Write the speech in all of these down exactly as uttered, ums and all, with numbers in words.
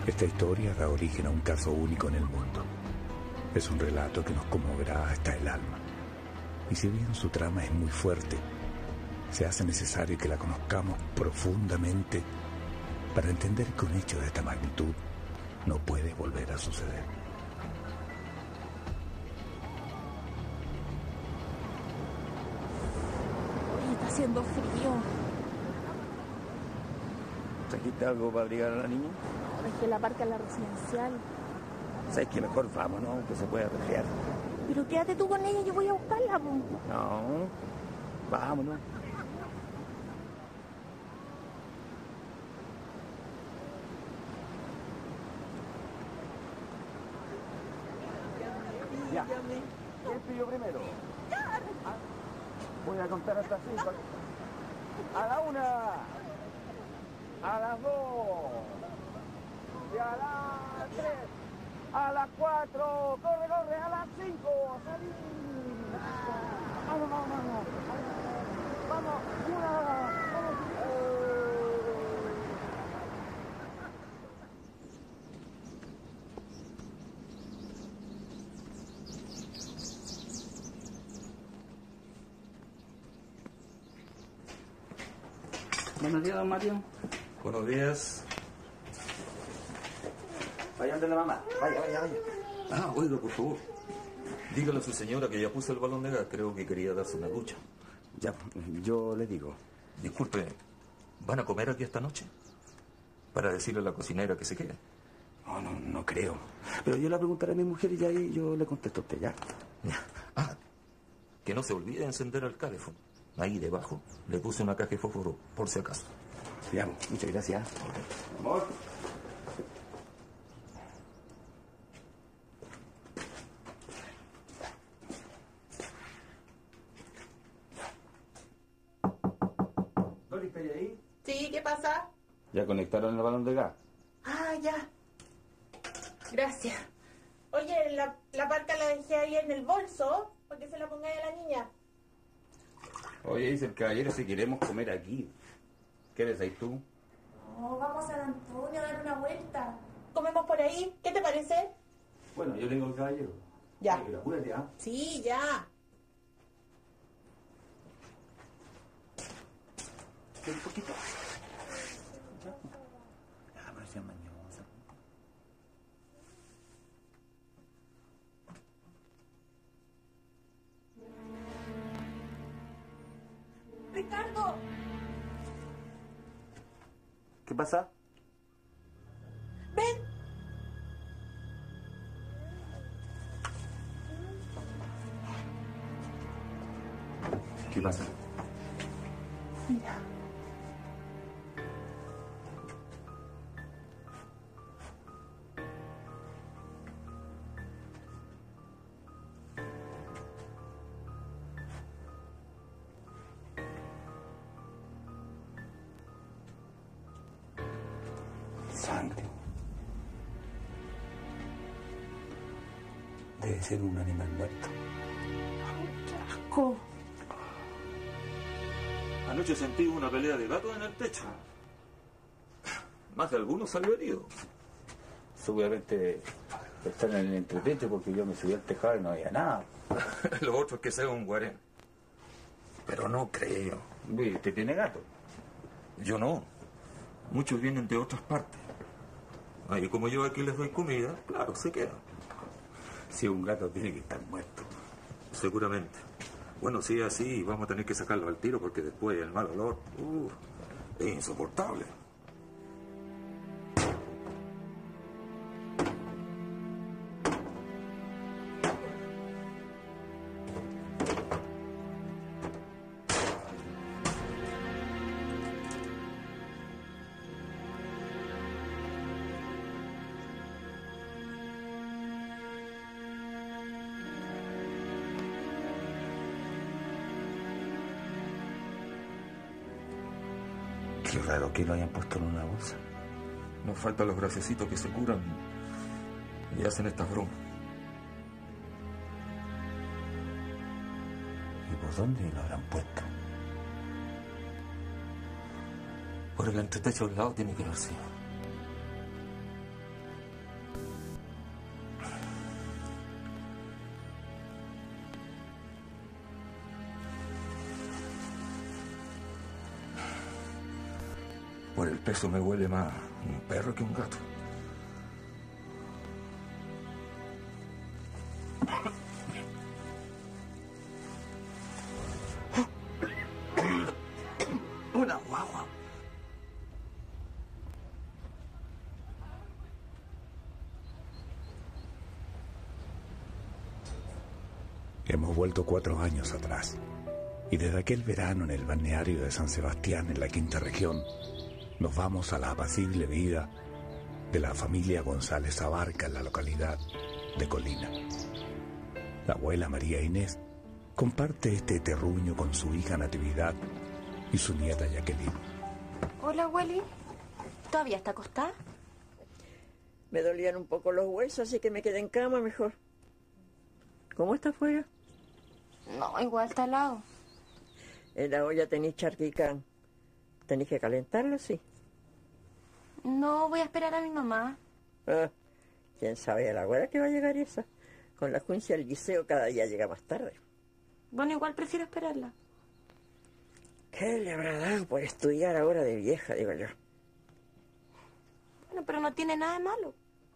Esta historia da origen a un caso único en el mundo. Es un relato que nos conmoverá hasta el alma. Y si bien su trama es muy fuerte, se hace necesario que la conozcamos profundamente para entender que un hecho de esta magnitud no puede volver a suceder. Oye, está haciendo frío. ¿Trajiste algo para abrigar a la niña? No, dejé la parca en la residencial. ¿Sabes que mejor vamos, no? Que se puede resfriar. Pero quédate tú con ella, yo voy a buscarla, po. No, vámonos. Ya. ¿Quién pidió primero? Ah, voy a contar hasta cinco. A la una. A las dos. Y a las tres. A las cuatro. Corre, corre. A las cinco. Salí. Vamos, vamos, vamos. Vamos. Una. Vamos. Eh... Buenos días, don Mario. Buenos días. Vaya donde la mamá. Vaya, vaya, vaya. Ah, oiga, por favor. Dígale a su señora que ya puse el balón de gas. Creo que quería darse una ducha. Ya, yo le digo. Disculpe, ¿van a comer aquí esta noche? Para decirle a la cocinera que se quede. No, no, no creo. Pero yo le preguntaré a mi mujer y ya ahí yo le contesto a usted, ¿ya? Ah, que no se olvide de encender el calefón. Ahí debajo le puse una caja de fósforo, por si acaso. Ya, muchas gracias. Amor. ¿Dori, está ahí? Sí, ¿qué pasa? ¿Ya conectaron el balón de gas? Ah, ya. Gracias. Oye, la, la parca la dejé ahí en el bolso, para que se la pongáis a la niña. Oye, dice el caballero si queremos comer aquí. ¿Qué ves ahí tú? No, vamos a San Antonio a dar una vuelta. ¿Comemos por ahí? ¿Qué te parece? Bueno, yo le digo al caballero. Ya. Oye, apúrate, ¿ah? Sí, ya. Un poquito. Ya, pero sea mañosa. ¡Ricardo! ¿Qué pasa? ¡Ven! ¿Qué pasa? Mira. Sangre. Debe ser un animal muerto. ¡Qué asco! Anoche sentí una pelea de gatos en el techo. Más de alguno salió herido. Seguramente están en el entretecho porque yo me subí al tejado y no había nada. Lo otro es que sea un guarén. Pero no creo. Uy, ¿usted tiene gato? Yo no. Muchos vienen de otras partes. Y como yo aquí les doy comida, claro, se quedan. Si un gato tiene que estar muerto. Seguramente. Bueno, si es así, vamos a tener que sacarlo al tiro porque después el mal olor uh, es insoportable. Qué raro que lo hayan puesto en una bolsa. Nos faltan los gracecitos que se curan y hacen estas bromas. ¿Y por dónde lo habrán puesto? Por el entretecho del lado tiene que haber sido. por el peso me huele más un perro que un gato. Una guagua. Hemos vuelto cuatro años atrás, y desde aquel verano en el balneario de San Sebastián, en la quinta región, nos vamos a la apacible vida de la familia González Abarca en la localidad de Colina. La abuela María Inés comparte este terruño con su hija Natividad y su nieta Jacqueline. Hola, abueli. ¿Todavía está acostada? Me dolían un poco los huesos, así que me quedé en cama mejor. ¿Cómo está afuera? No, igual está al lado. En la olla tenéis charquicán. ¿Tenéis que calentarlo, sí? No, voy a esperar a mi mamá. Ah, quién sabe a la hora que va a llegar esa. Con la juicia del liceo cada día llega más tarde. Bueno, igual prefiero esperarla. ¿Qué le habrá dado por estudiar ahora de vieja, digo yo? Bueno, pero no tiene nada de malo.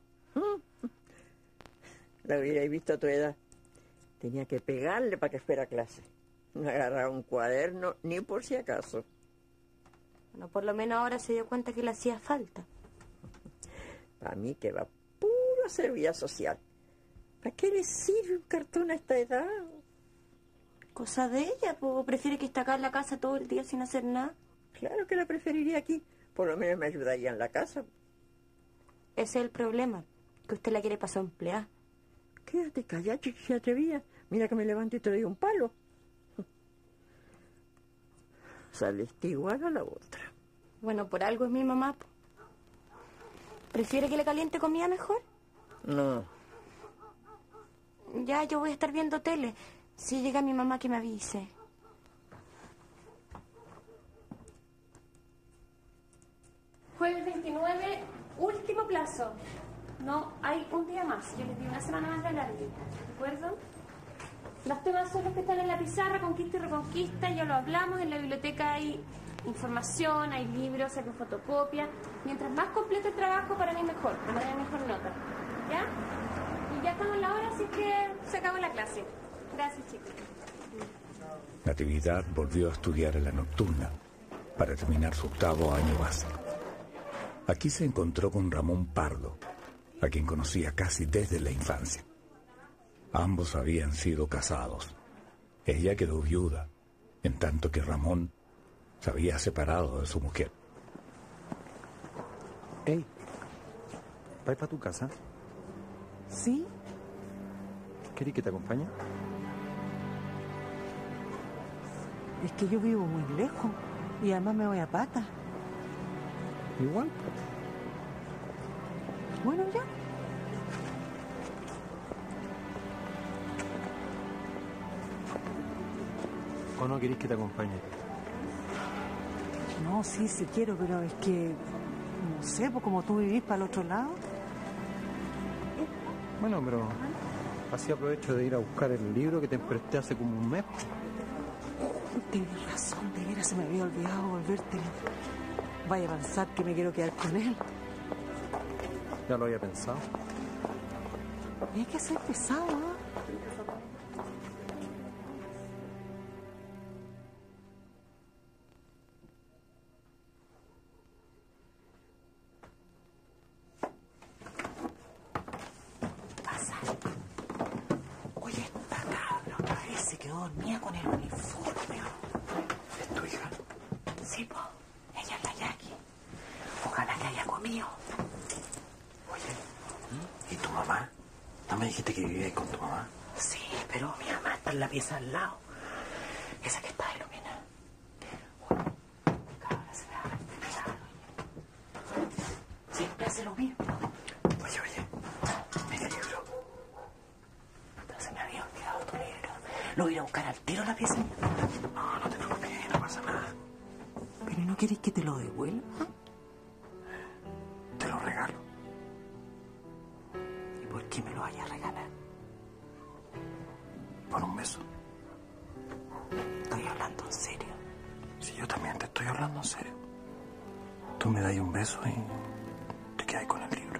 La hubierais visto a tu edad. Tenía que pegarle para que fuera a clase. No agarraba un cuaderno ni por si acaso. Bueno, por lo menos ahora se dio cuenta que le hacía falta. Para mí que va puro a hacer vida social. ¿Para qué le sirve un cartón a esta edad? Cosa de ella, pues prefiere que esté acá en la casa todo el día sin hacer nada. Claro que la preferiría aquí. Por lo menos me ayudaría en la casa. Ese es el problema, que usted la quiere pasar empleada. Quédate callada, chiqui, si atrevía. Mira que me levanto y te doy un palo. Saliste igual a la otra. Bueno, por algo es mi mamá, po. ¿Prefiere que le caliente comida mejor? No. Ya, yo voy a estar viendo tele. Si llega mi mamá, que me avise. Jueves veintinueve, último plazo. No, hay un día más. Yo les di una semana más de alargue. ¿De acuerdo? Los temas son los que están en la pizarra, conquista y reconquista. Ya lo hablamos. En la biblioteca hay información, hay libros, hay fotocopias. Mientras más completo el trabajo, para mí mejor. Para mí mejor nota. ¿Ya? Y ya estamos en la hora, así que se acabó la clase. Gracias, chicos. Natividad volvió a estudiar en la nocturna para terminar su octavo año base. Aquí se encontró con Ramón Pardo, a quien conocía casi desde la infancia. Ambos habían sido casados. Ella quedó viuda, en tanto que Ramón se había separado de su mujer. Hey, ¿vais para tu casa? ¿Sí? ¿Querés que te acompañe? Es que yo vivo muy lejos y además me voy a pata. Igual. Bueno, ya. ¿O no querés que te acompañe? No, sí, sí quiero, pero es que, no sé, pues como tú vivís para el otro lado. Bueno, pero así aprovecho de ir a buscar el libro que te presté hace como un mes. Tienes razón, de veras se me había olvidado volverte. Vaya a pensar que me quiero quedar con él. Ya lo había pensado. Y hay que ser pesado, ¿no? Oye, esta cabra otra vez se quedó dormida con el uniforme. ¿Es tu hija? Sí, po. Ella es la Jackie. Ojalá que haya comido. Oye, ¿y tu mamá? ¿No me dijiste que vivías con tu mamá? Sí, pero mi mamá está en la pieza al lado. Esa que está iluminada. Bueno, cabra se me va a respirar. Siempre hace lo mismo. Oye, oye, mi libro. Se me había olvidado tu libro. ¿Lo voy a ir a buscar al tiro a la pieza? No, no te preocupes, no pasa nada. ¿Pero no querés que te lo devuelva? Te lo regalo. ¿Y por qué me lo vaya a regalar? Por un beso. Estoy hablando en serio. Si yo también te estoy hablando en serio. Tú me das un beso y te quedas con el libro.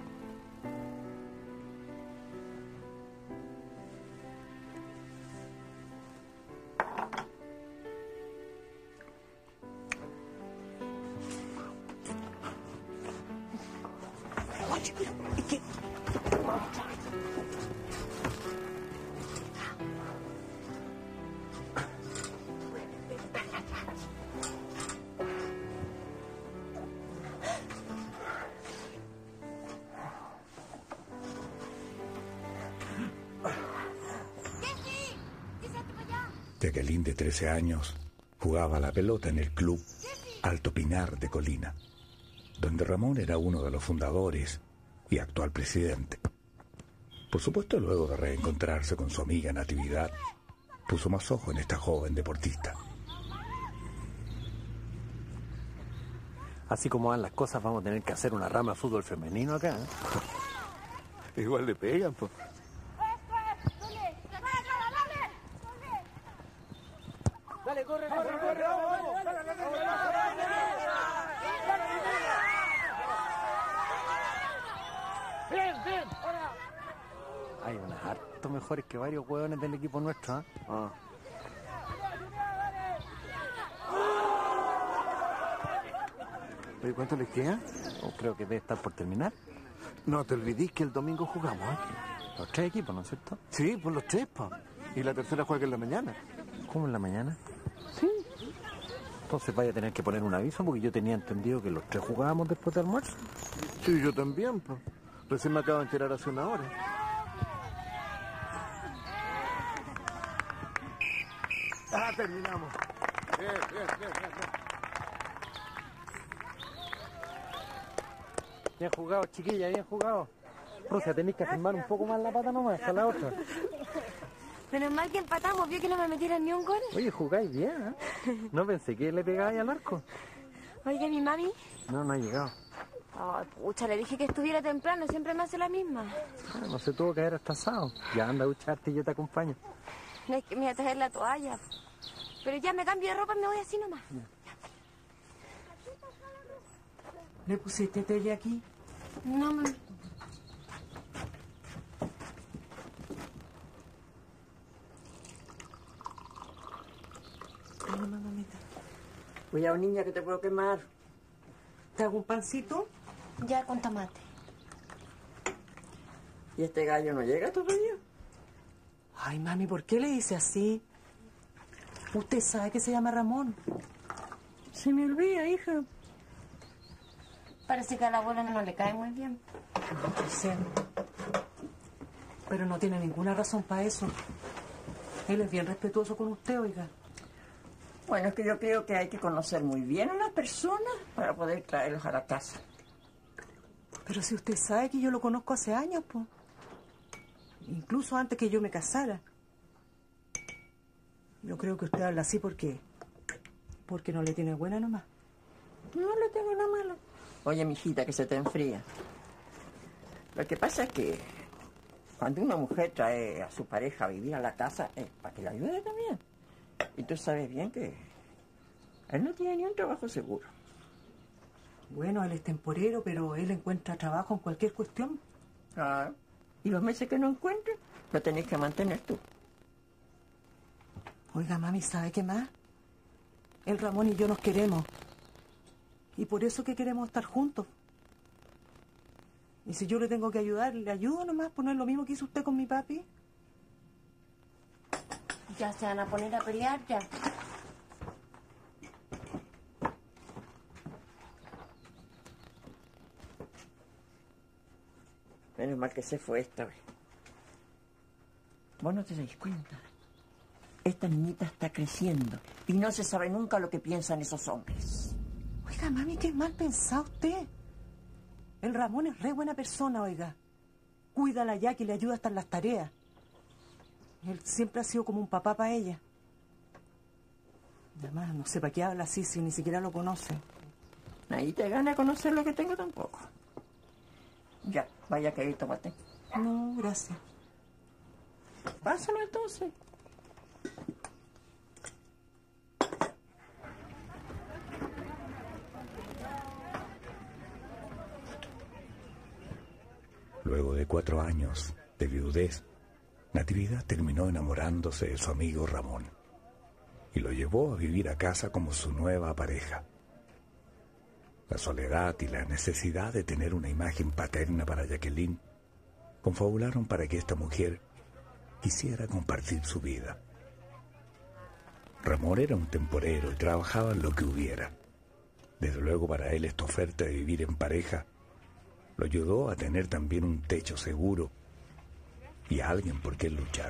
Oye, pero es que... Jacqueline, de trece años, jugaba a la pelota en el club Alto Pinar de Colina, donde Ramón era uno de los fundadores y actual presidente. Por supuesto, luego de reencontrarse con su amiga Natividad, puso más ojo en esta joven deportista. Así como van las cosas, vamos a tener que hacer una rama de fútbol femenino acá, ¿eh? Igual le pegan, pues. Dale, corre, corre, corre, vamos. Bien, bien, ahora. Hay unas harto mejores que varios hueones del equipo nuestro, ¿eh? Ah. ¿Y cuánto les queda? Oh, creo que debe estar por terminar. No te olvides que el domingo jugamos, ¿eh? Los tres equipos, ¿no es cierto? Sí, por los tres, pa. Y la tercera juega en la mañana. ¿Cómo en la mañana? Sí. Entonces vaya a tener que poner un aviso porque yo tenía entendido que los tres jugábamos después del almuerzo. Sí, yo también, pa. Recién me acabo de enterar hace una hora. Ah, terminamos. Bien, bien, bien, bien, bien. Bien jugado, chiquilla, bien jugado. Rusia, tenéis que afirmar un poco más la pata nomás, hasta la otra. Menos mal que empatamos, vio que no me metieron ni un gol. Oye, jugáis bien, ¿eh? No pensé que le pegáis al arco. Oiga, mi mami. No, no ha llegado. Ay, pucha, le dije que estuviera temprano, siempre me hace la misma. Ah, no se tuvo que haber atrasado. Ya anda a ducharte y yo te acompaño. No es que me voy a traer la toalla. Pero ya me cambio de ropa y me voy así nomás. ¿Le pusiste tele aquí? No, mami. Ay, no, mamita. Cuidado, niña, que te puedo quemar. ¿Te hago un pancito? Ya con tomate. ¿Y este gallo no llega todavía? Ay, mami, ¿por qué le dice así? Usted sabe que se llama Ramón. Se me olvida, hija. Parece que a la abuela no le cae muy bien. Sí. Pero no tiene ninguna razón para eso. Él es bien respetuoso con usted, oiga. Bueno, es que yo creo que hay que conocer muy bien a las personas para poder traerlos a la casa. Pero si usted sabe que yo lo conozco hace años, pues. Incluso antes que yo me casara. Yo creo que usted habla así porque... porque no le tiene buena nomás. No le tengo nada malo. Oye, mijita, que se te enfría. Lo que pasa es que cuando una mujer trae a su pareja a vivir a la casa, es para que la ayude también. Y tú sabes bien que él no tiene ni un trabajo seguro. Bueno, él es temporero, pero él encuentra trabajo en cualquier cuestión. Ah, y los meses que no encuentre, lo tenés que mantener tú. Oiga, mami, ¿sabe qué más? El Ramón y yo nos queremos. Y por eso que queremos estar juntos. Y si yo le tengo que ayudar, le ayudo nomás, pues no es lo mismo que hizo usted con mi papi. Ya se van a poner a pelear, ya. Menos mal que se fue esta vez. Vos no te dais cuenta. Esta niñita está creciendo y no se sabe nunca lo que piensan esos hombres. Oiga, mami, qué mal pensado usted. El Ramón es re buena persona, oiga. Cuídala ya, que le ayuda hasta en las tareas. Él siempre ha sido como un papá para ella. Además, no sé para qué habla así si ni siquiera lo conoce. Ahí te gana conocer lo que tengo tampoco. Ya, vaya que ahí tómate. No, gracias. Pásalo entonces. cuatro años de viudez, Natividad terminó enamorándose de su amigo Ramón y lo llevó a vivir a casa como su nueva pareja. La soledad y la necesidad de tener una imagen paterna para Jacqueline confabularon para que esta mujer quisiera compartir su vida. Ramón era un temporero y trabajaba en lo que hubiera. Desde luego para él esta oferta de vivir en pareja lo ayudó a tener también un techo seguro y a alguien por quien luchar.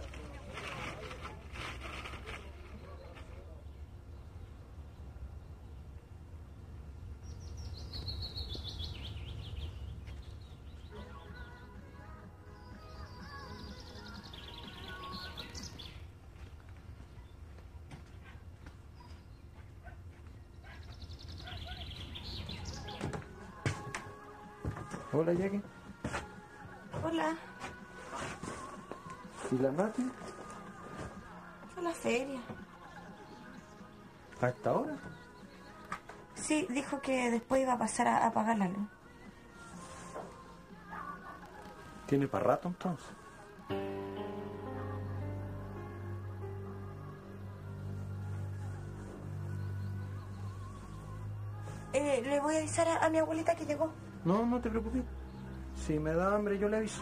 Hola, Jackie. Hola, ¿Y la Nati? fue a la feria. ¿A esta hora? Sí, dijo que después iba a pasar a, a pagar la luz. ¿Tiene para rato entonces? Eh, le voy a avisar a, a mi abuelita que llegó. No, no te preocupes. Si me da hambre, yo le aviso.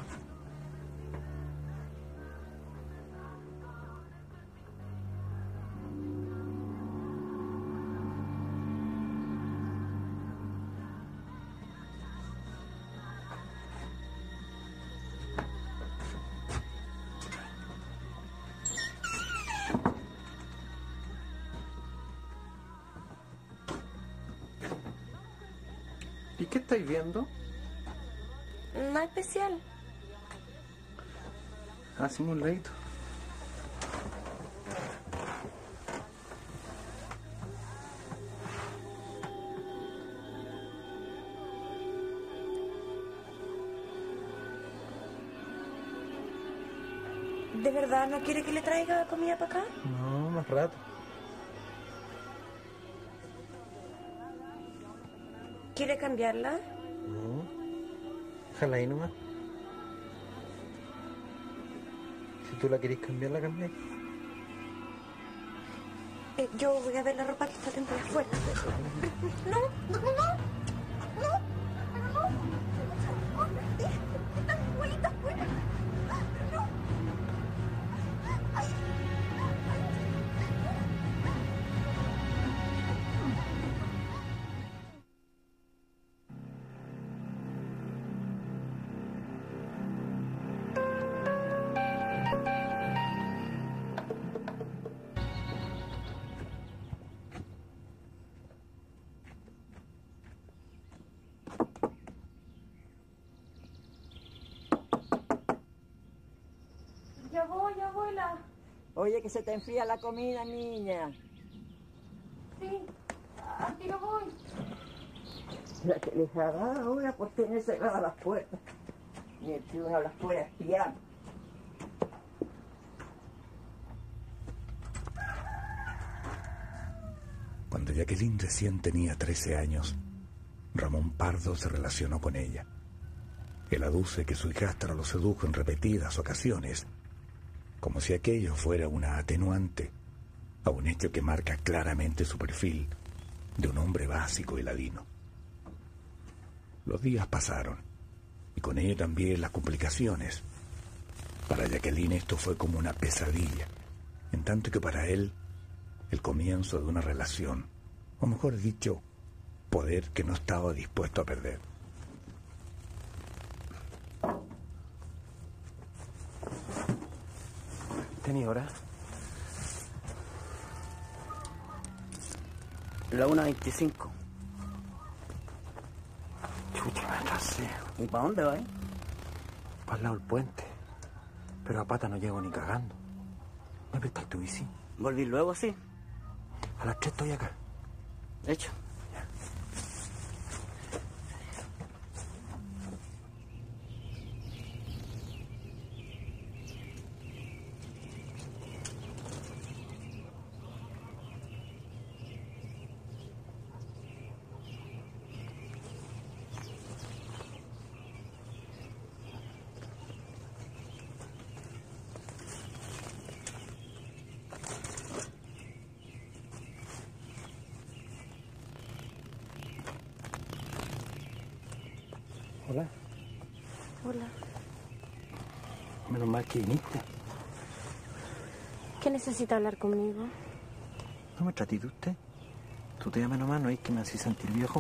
¿Y qué estáis viendo? Nada especial. Hacemos un leito. ¿De verdad no quiere que le traiga comida para acá? No, más rato. ¿Quiere cambiarla? No. Déjala ahí nomás. Si tú la querés cambiar, la cambiáis. Eh, yo voy a ver la ropa que está dentro de afuera. No, no, no, no. No, pero no. Está mi abuelita afuera. No. Ay. Ya voy, abuela. Oye, que se te enfría la comida, niña. Sí, al tiro voy. La que les haga ahora por tener cerradas las puertas. Ni el que uno las puede espiar. Cuando Jacqueline recién tenía trece años, Ramón Pardo se relacionó con ella. Él aduce que su hijastra lo sedujo en repetidas ocasiones, como si aquello fuera una atenuante a un hecho que marca claramente su perfil de un hombre básico y ladino. Los días pasaron, y con ello también las complicaciones. Para Jacqueline esto fue como una pesadilla, en tanto que para él, el comienzo de una relación, o mejor dicho, poder que no estaba dispuesto a perder. ¿Tenía hora? La una veinticinco. Chucha, me atrasé. ¿Y para dónde va, eh? Para el lado del puente. Pero a pata no llego ni cagando. ¿Me prestáis tu bici? Volví luego, sí. A las tres estoy acá. Hecho. Hola. Menos mal que viniste. ¿Qué necesita hablar conmigo? ¿No me trate de usted? Tú te llamas nomás, ¿no es que me hacía sentir viejo?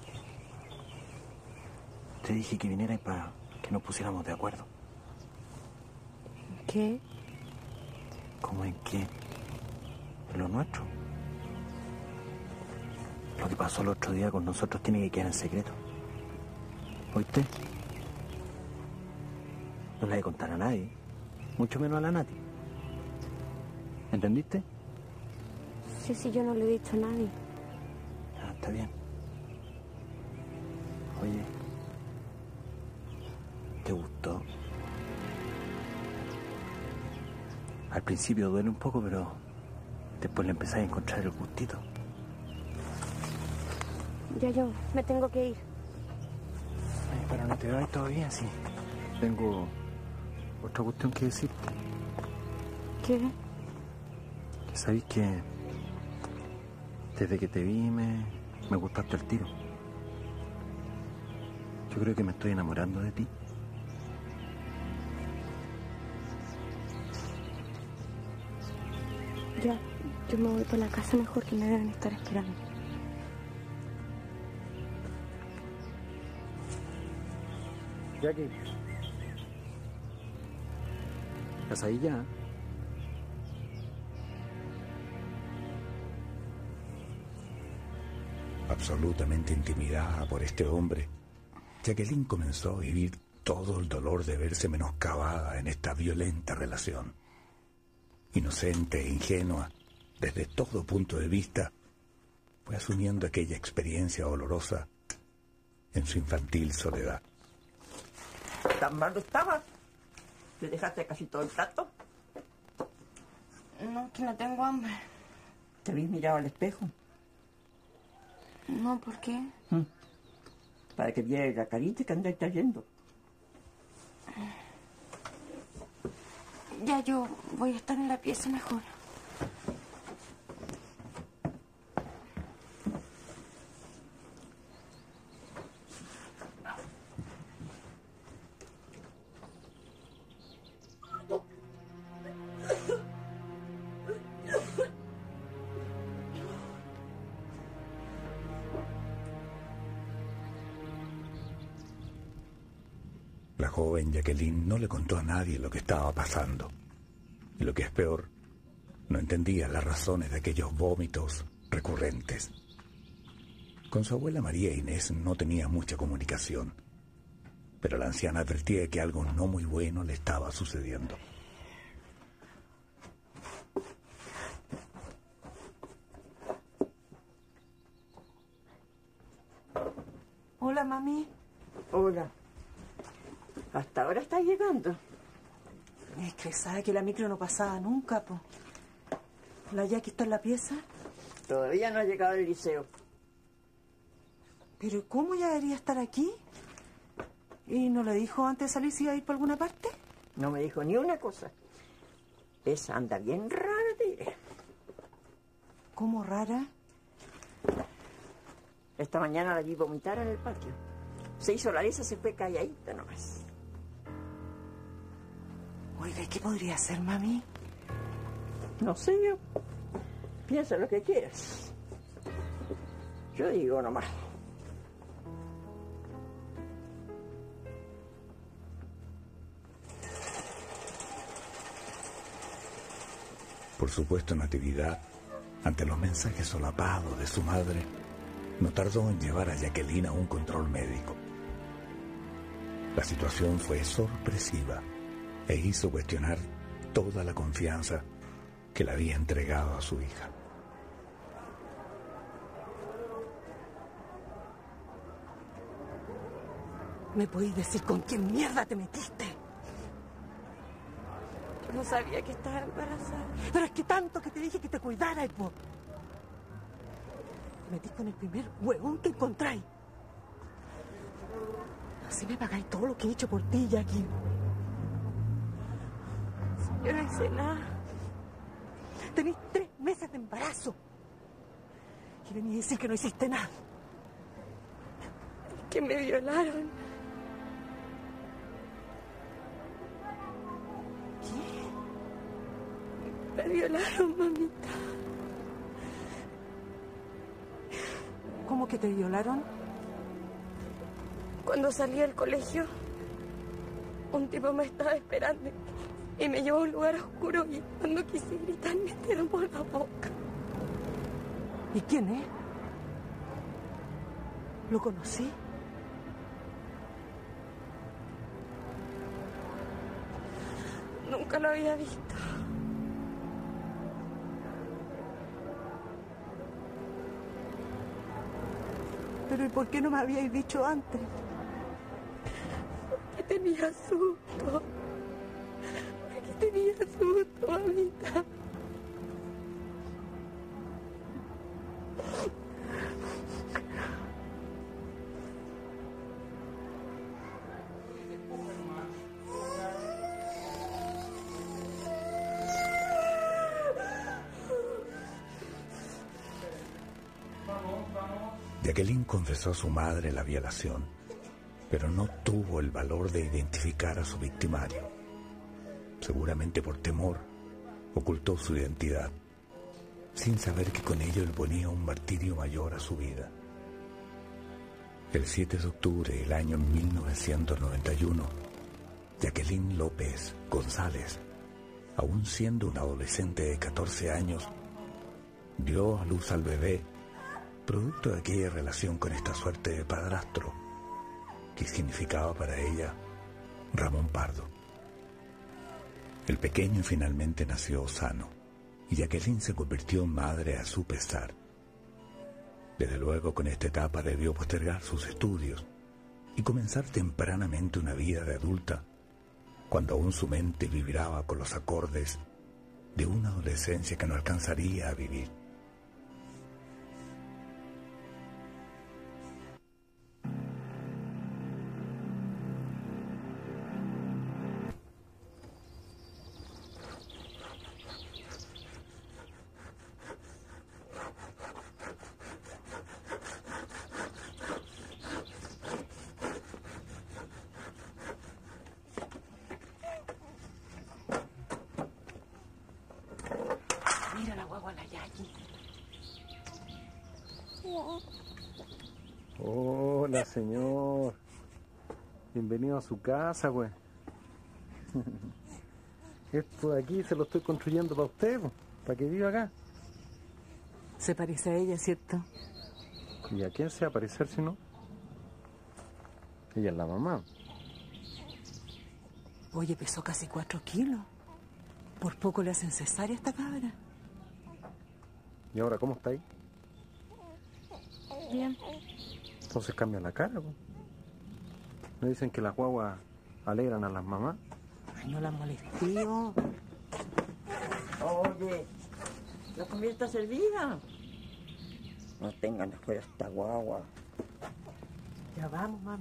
Te dije que viniera para que nos pusiéramos de acuerdo. ¿Qué? ¿Cómo en qué? En lo nuestro. Lo que pasó el otro día con nosotros tiene que quedar en secreto. ¿Oíste? No le voy a contar a nadie, mucho menos a la Nati. ¿Entendiste? Sí, sí, yo no le he dicho a nadie. Ah, está bien. Oye, ¿te gustó? Al principio duele un poco, pero después le empezás a encontrar el gustito. Ya yo me tengo que ir. Ay, pero no te vayas todavía, sí. Tengo otra cuestión que decirte. ¿Qué? Que sabéis que desde que te vi me, me gustaste el tiro. Yo creo que me estoy enamorando de ti. Ya, yo me voy para la casa mejor, que me deben estar esperando. Jackie. ¿Estás ahí ya? Absolutamente intimidada por este hombre, Jacqueline comenzó a vivir todo el dolor de verse menoscabada en esta violenta relación. Inocente e ingenua, desde todo punto de vista, fue asumiendo aquella experiencia dolorosa en su infantil soledad. ¿Tan mal estaba? ¿Te dejaste casi todo el plato? No, que no tengo hambre. ¿Te habéis mirado al espejo? No, ¿por qué? ¿Mm? Para que vieras la carita que andáis trayendo. Ya yo voy a estar en la pieza mejor. La joven Jacqueline no le contó a nadie lo que estaba pasando. Y lo que es peor, no entendía las razones de aquellos vómitos recurrentes. Con su abuela María Inés no tenía mucha comunicación, pero la anciana advertía que algo no muy bueno le estaba sucediendo. Hola, mami. Hola. Hasta ahora está llegando. Es que sabe que la micro no pasaba nunca, po. ¿La Jackie está en la pieza? Todavía no ha llegado al liceo. ¿Pero cómo ya debería estar aquí? ¿Y no le dijo antes de salir si iba a ir por alguna parte? No me dijo ni una cosa. Esa anda bien rara, te diré. ¿Cómo rara? Esta mañana la vi vomitar en el patio. Se hizo la lesa, se fue calladita nomás. Oiga, ¿y qué podría hacer, mami? No sé yo. Piensa lo que quieras. Yo digo nomás. Por supuesto, Natividad, ante los mensajes solapados de su madre, no tardó en llevar a Jacqueline a un control médico. La situación fue sorpresiva e hizo cuestionar toda la confianza que le había entregado a su hija. ¿Me podéis decir con quién mierda te metiste? No sabía que estaba embarazada. Pero es que tanto que te dije que te cuidaras, po. Te metís con el primer huevón que encontráis. Así me pagáis todo lo que he hecho por ti, Jackie. Yo no hice nada. Tenéis tres meses de embarazo. Y venís a decir que no hiciste nada. Que me violaron. Me violaron, mamita. ¿Cómo que te violaron? Cuando salí del colegio, un tipo me estaba esperando y me llevó a un lugar oscuro y cuando quise gritar me derramó la boca. ¿Y quién es? ¿Lo conocí? Nunca lo había visto. Pero ¿y por qué no me habíais dicho antes? Porque tenía susto. Porque tenía susto, mamita. Jacqueline confesó a su madre la violación, pero no tuvo el valor de identificar a su victimario. Seguramente por temor, ocultó su identidad, sin saber que con ello imponía un martirio mayor a su vida. El siete de octubre del año mil novecientos noventa y uno, Jacqueline López González, aún siendo una adolescente de catorce años, dio a luz al bebé, producto de aquella relación con esta suerte de padrastro, que significaba para ella Ramón Pardo. El pequeño finalmente nació sano, y Jacqueline se convirtió en madre a su pesar. Desde luego, con esta etapa debió postergar sus estudios y comenzar tempranamente una vida de adulta, cuando aún su mente vibraba con los acordes de una adolescencia que no alcanzaría a vivir. Mira la guagua, la Yaqui. Hola, señor. Bienvenido a su casa, pues. Esto de aquí se lo estoy construyendo para usted, pues, para que viva acá. Se parece a ella, ¿cierto? ¿Y a quién se va a parecer si no? Ella es la mamá. Oye, pesó casi cuatro kilos. Por poco le hacen cesárea a esta cabra. ¿Y ahora cómo está ahí? Bien. Entonces cambia la cara, pues. ¿No dicen que las guaguas alegran a las mamás? Ay, no la molestío. Oye, ¿la comida está servida? No tengan afuera esta guagua. Ya vamos, mami.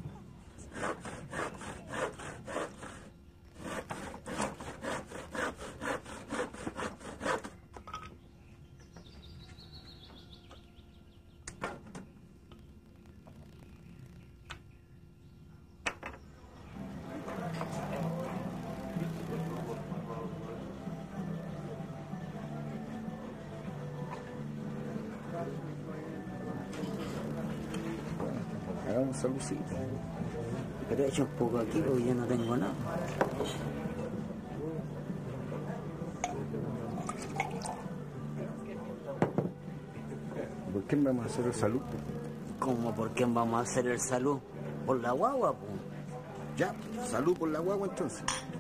Hagamos saludcita. Pero he hecho un poco aquí porque ya no tengo nada. ¿Por quién vamos a hacer el salud? ¿Cómo por quién vamos a hacer el salud? ¿Por la guagua, po? Ya, salud por la guagua entonces.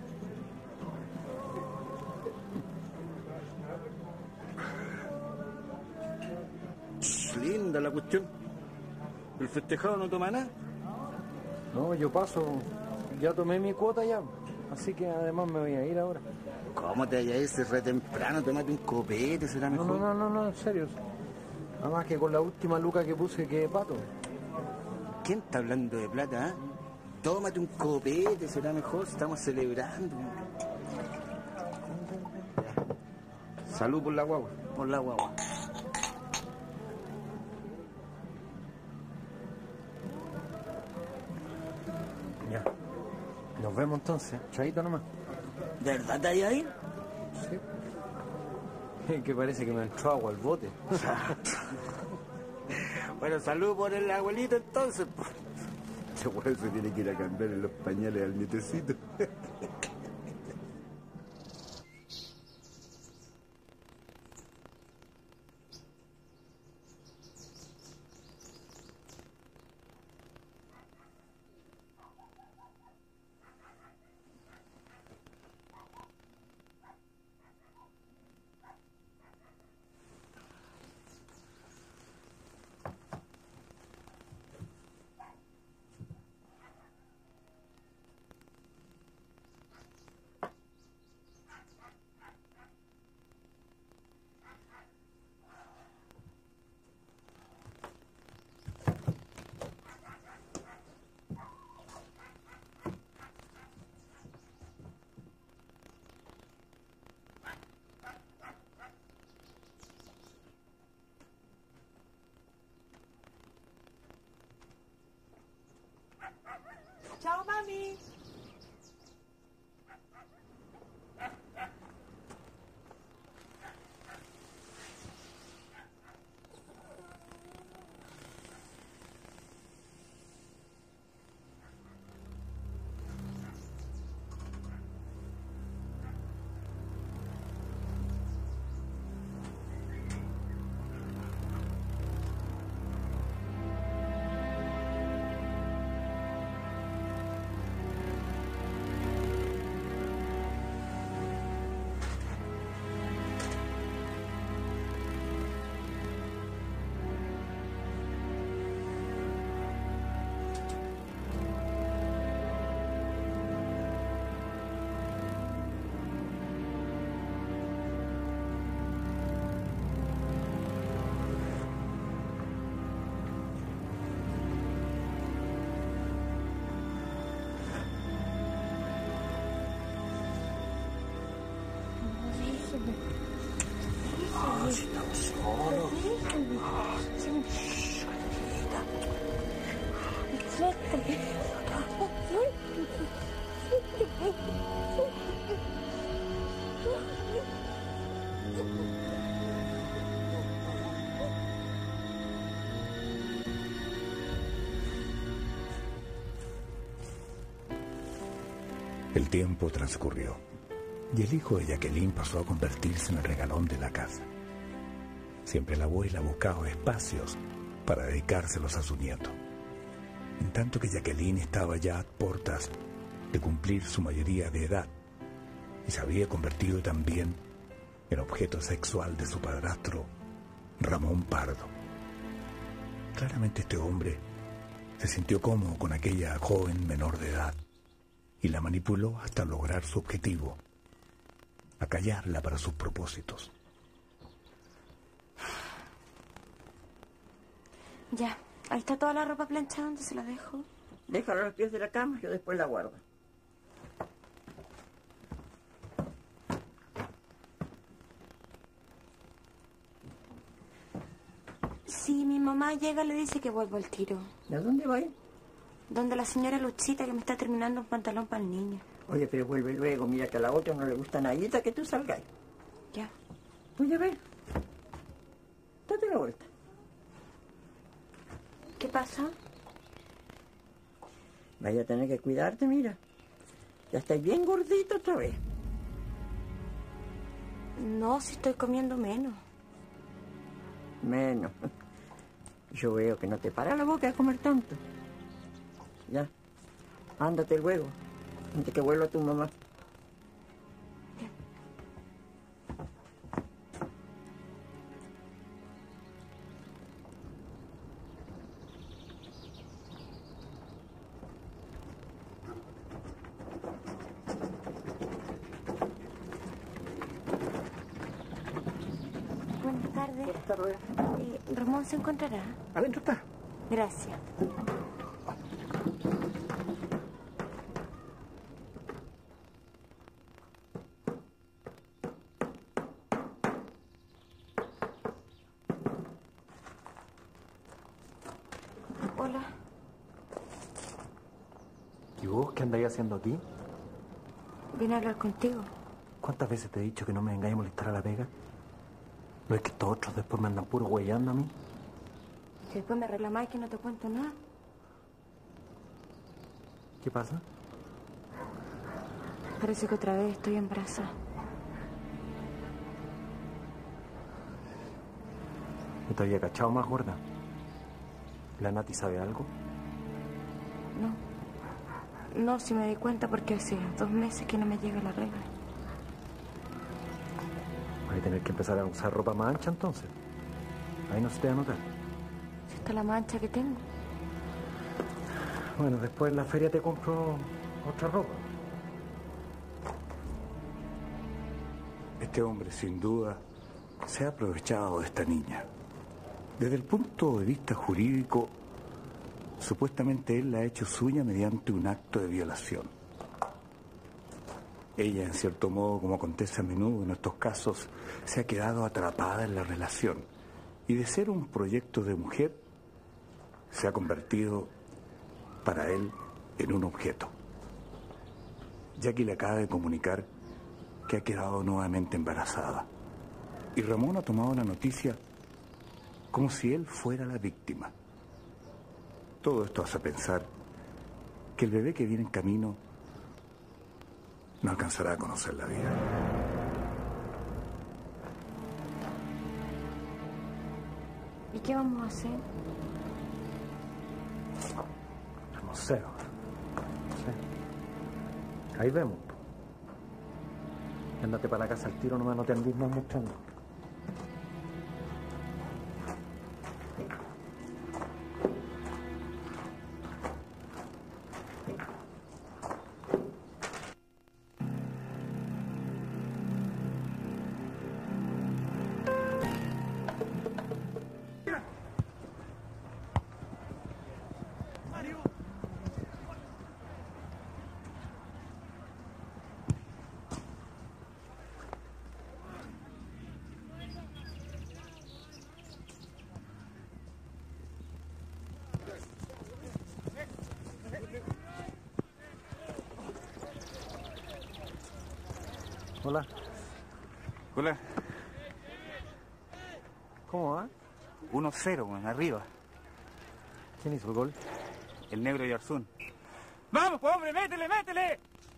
Linda la cuestión. ¿El festejado no toma nada? No, yo paso. Ya tomé mi cuota ya. Así que además me voy a ir ahora. ¿Cómo te vayas a ir? Si es re temprano, tómate un copete, será No, mejor. no, no, no, no, en serio. Además que con la última luca que puse quedé pato. ¿Quién está hablando de plata, ah? Tómate un copete, será mejor, estamos celebrando. Salud por la guagua. Por la guagua. Ya. Nos vemos entonces. Chaito nomás. ¿De verdad te hay ahí? Sí. Que parece que me entró agua al bote. Bueno, salud por el abuelito entonces. Este weón se tiene que ir a cambiar en los pañales al nietecito. Chao, mami. El tiempo transcurrió y el hijo de Jacqueline pasó a convertirse en el regalón de la casa. Siempre la abuela buscaba espacios para dedicárselos a su nieto, en tanto que Jacqueline estaba ya a puertas de cumplir su mayoría de edad y se había convertido también en objeto sexual de su padrastro, Ramón Pardo. Claramente este hombre se sintió cómodo con aquella joven menor de edad y la manipuló hasta lograr su objetivo, acallarla para sus propósitos. Ya, ahí está toda la ropa planchada, ¿dónde se la dejo? Déjala a los pies de la cama, yo después la guardo. Si mi mamá llega, le dice que vuelvo al tiro. ¿Y a dónde va? Donde la señora Luchita, que me está terminando un pantalón para el niño. Oye, pero vuelve luego, mira que a la otra no le gusta nadita que tú salgas. Ya. Oye, a ver. Date la vuelta. ¿Qué pasa? Vaya a tener que cuidarte, mira. Ya estás bien gordito otra vez. No, si estoy comiendo menos. Menos. Yo veo que no te para la boca de comer tanto. Ya. Ándate luego, antes que vuelva tu mamá. Buenas tardes. Buenas tardes. Eh, ¿Ramón se encontrará? Adentro está. Gracias. Hola. ¿Y vos qué andáis haciendo aquí? Vine a hablar contigo. ¿Cuántas veces te he dicho que no me vengáis a molestar a la pega? ¿No es que estos otros después me andan puro huellando a mí? Que después me reclamáis que no te cuento nada. ¿Qué pasa? Parece que otra vez estoy embarazada. ¿No te había cachado más, gorda? ¿La Nati sabe algo? No. No, si me di cuenta porque hace dos meses que no me llega la regla. Voy a tener que empezar a usar ropa más ancha entonces. Ahí no se te va a notar. Si está la mancha que tengo. Bueno, después en la feria te compro otra ropa. Este hombre, sin duda, se ha aprovechado de esta niña. Desde el punto de vista jurídico, supuestamente él la ha hecho suya mediante un acto de violación. Ella, en cierto modo, como acontece a menudo en estos casos, se ha quedado atrapada en la relación y de ser un proyecto de mujer, se ha convertido para él en un objeto. Jackie le acaba de comunicar que ha quedado nuevamente embarazada y Ramón ha tomado la noticia como si él fuera la víctima. Todo esto hace pensar que el bebé que viene en camino no alcanzará a conocer la vida. ¿Y qué vamos a hacer? No sé. No sé. Ahí vemos. Ándate para la casa al tiro, nomás no te andís más mostrando. Hola. Hola. ¿Cómo va? uno cero, man, arriba. ¿Quién hizo el gol? El negro Yarzún. ¡Vamos, pues, hombre! ¡Métele, métele!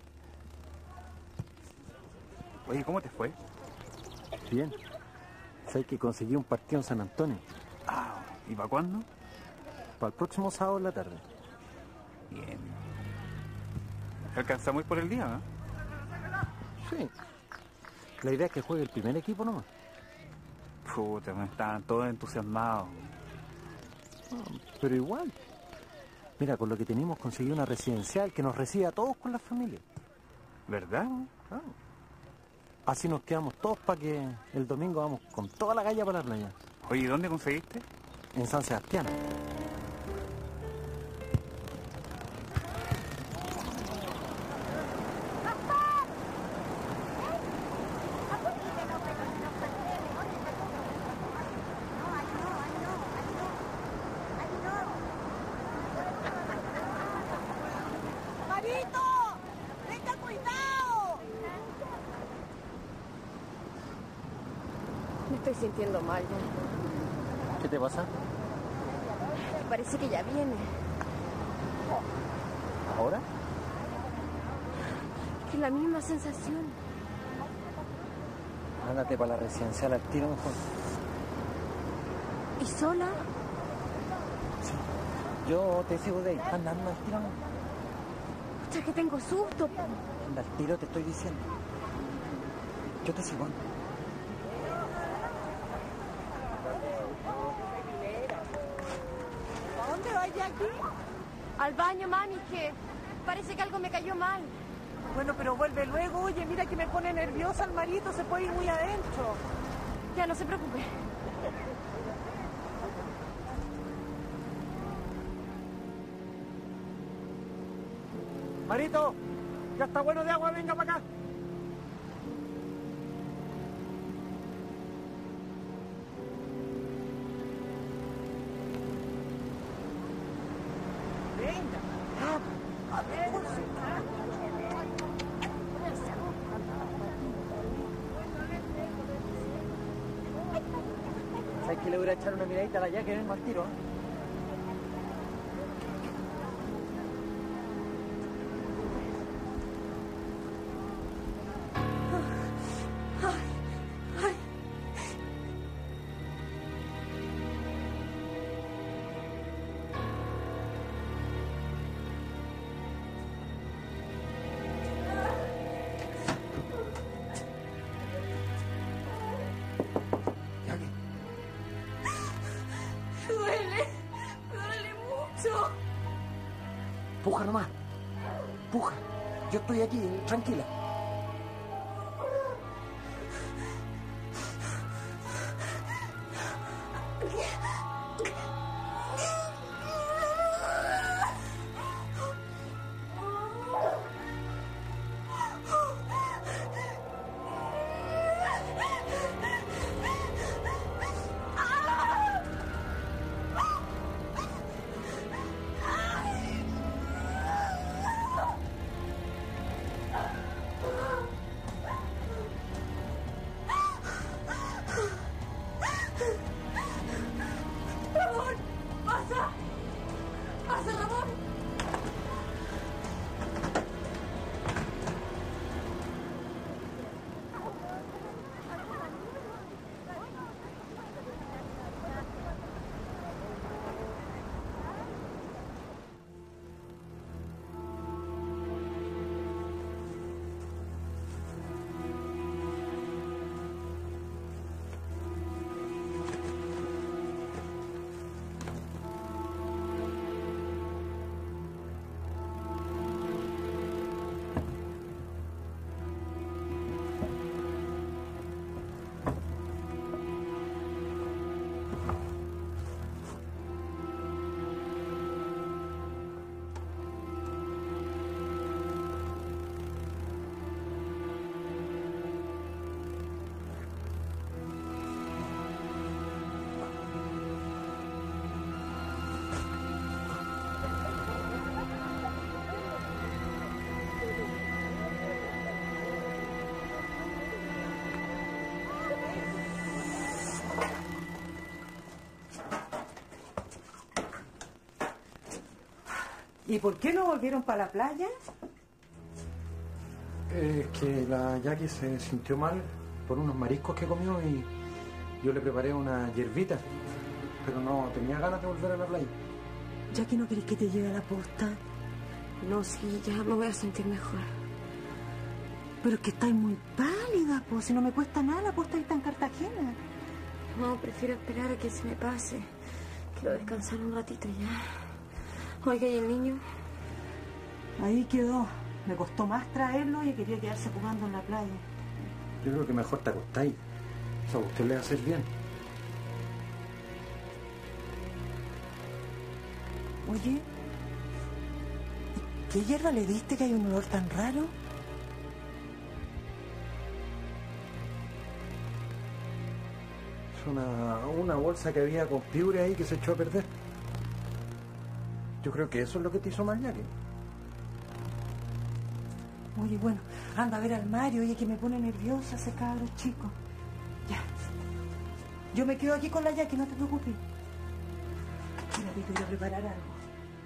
Oye, ¿cómo te fue? Bien. Sabes que conseguí un partido en San Antonio. Ah, ¿y para cuándo? Para el próximo sábado en la tarde. Bien. ¿Alcanzamos a ir por el día, no? Sí. La idea es que juegue el primer equipo nomás. Puta, me estaban todos entusiasmados. Ah, pero igual. Mira, con lo que tenemos conseguí una residencial que nos recibe a todos con la familia. ¿Verdad? Ah. Así nos quedamos todos para que el domingo vamos con toda la galla para la playa. Oye, ¿y dónde conseguiste? En San Sebastián. Me estoy sintiendo mal ya. ¿Qué te pasa? Parece que ya viene. ¿Ahora? Que es la misma sensación. Ándate para la residencial al tiro mejor. ¿Y sola? Sí. Yo te sigo de ahí. Anda, anda al tiro. Pucha, que tengo susto. Anda al tiro, te estoy diciendo. Yo te sigo. ¿A dónde vas, Jackie? Al baño, mami, que parece que algo me cayó mal. Bueno, pero vuelve luego. Oye, mira que me pone nerviosa el marito, se puede ir muy adentro. Ya, no se preocupe. Marito, ya está bueno de agua, venga para acá. Venga. Ah, a ver, que le voy a echar una miradita a la Jackie, vengo al tiro. Puja nomás. Puja. Yo estoy aquí, tranquila. ¿Y por qué no volvieron para la playa? Es que la Jackie se sintió mal por unos mariscos que comió y yo le preparé una hierbita, pero no tenía ganas de volver a la playa. Jackie, ¿no querés que te lleve a la posta? No, sí, ya me voy a sentir mejor. Pero es que estáis muy pálida, pues. Si no me cuesta nada, la posta está en Cartagena. No, prefiero esperar a que se me pase. Quiero descansar un ratito ya. Oiga, ¿y el niño? Ahí quedó. Me costó más traerlo y quería quedarse jugando en la playa. Yo creo que mejor te acostáis. O sea, a usted le va a hacer bien. Oye, ¿qué hierba le diste que hay un olor tan raro? Es una, una bolsa que había con piure ahí que se echó a perder. Yo creo que eso es lo que te hizo mal, Jackie. Oye, bueno, anda a ver al Mario, oye, que me pone nerviosa ese cabro chico. Ya. Yo me quedo aquí con la Jackie, no te preocupes. Mira, te voy a preparar algo.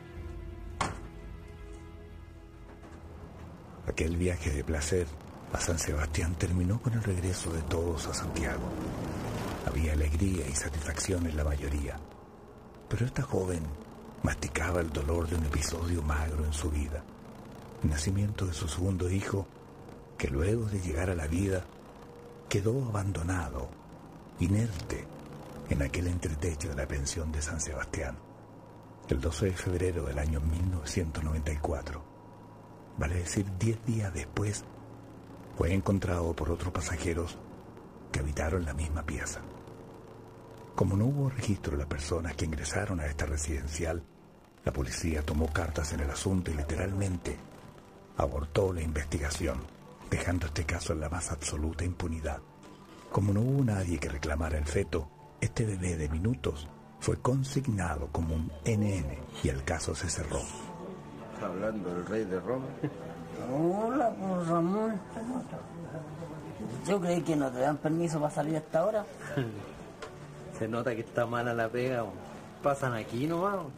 Aquel viaje de placer a San Sebastián terminó con el regreso de todos a Santiago. Había alegría y satisfacción en la mayoría, pero esta joven masticaba el dolor de un episodio magro en su vida. El nacimiento de su segundo hijo, que luego de llegar a la vida, quedó abandonado, inerte, en aquel entretecho de la pensión de San Sebastián. El doce de febrero del año mil novecientos noventa y cuatro, vale decir diez días después, fue encontrado por otros pasajeros que habitaron la misma pieza. Como no hubo registro de las personas que ingresaron a esta residencial, la policía tomó cartas en el asunto y literalmente abortó la investigación, dejando este caso en la más absoluta impunidad. Como no hubo nadie que reclamara el feto, este bebé de minutos fue consignado como un N N y el caso se cerró. ¿Está hablando el rey de Roma? Hola, pues Ramón. Yo creí que no te dan permiso para salir a esta hora. Se nota que está mala la pega. Bo. Pasan aquí nomás. Bo.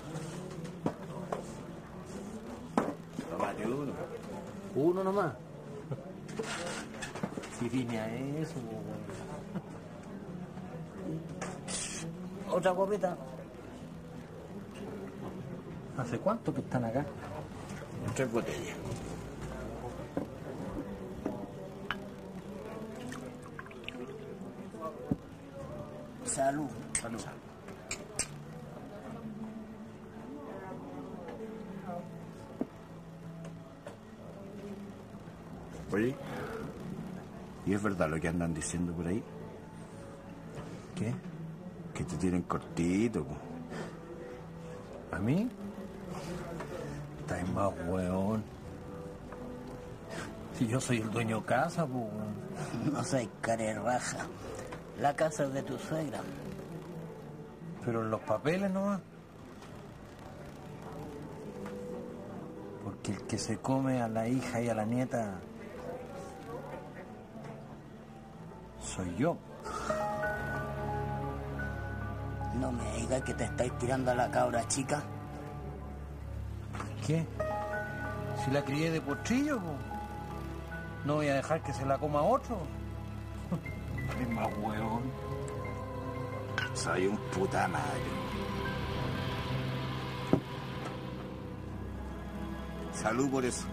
Tómate uno. Uno nomás. Si vine a eso, bo. Otra copeta. ¿Hace cuánto que están acá? Tres botellas. Salud. Salud. Oye, ¿y es verdad lo que andan diciendo por ahí? ¿Qué? Que te tienen cortito, po. ¿A mí? Estás más hueón. Si yo soy el dueño de casa, pues. No seas carerraja. La casa es de tu suegra. Pero en los papeles nomás. Porque el que se come a la hija y a la nieta soy yo. No me digas que te estáis tirando a la cabra chica. ¿Qué? Si la crié de potrillo, po. No voy a dejar que se la coma otro. Es más huevón. Soy un putanayo. Salud por eso.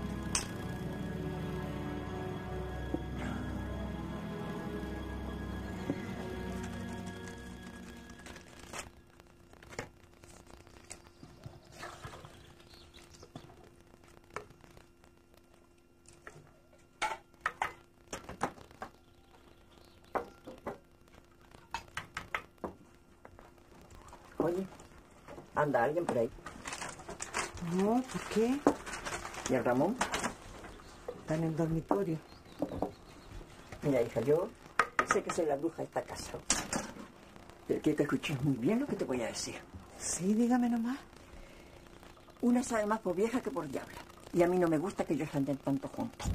Oye, ¿anda alguien por ahí? No, ¿por qué? ¿Y el Ramón? Está en el dormitorio. Mira, hija, yo sé que soy la bruja de esta casa. Pero quiero que escuches muy bien lo que te voy a decir. Sí, dígame nomás. Una sabe más por vieja que por diabla. Y a mí no me gusta que ellos anden tanto juntos.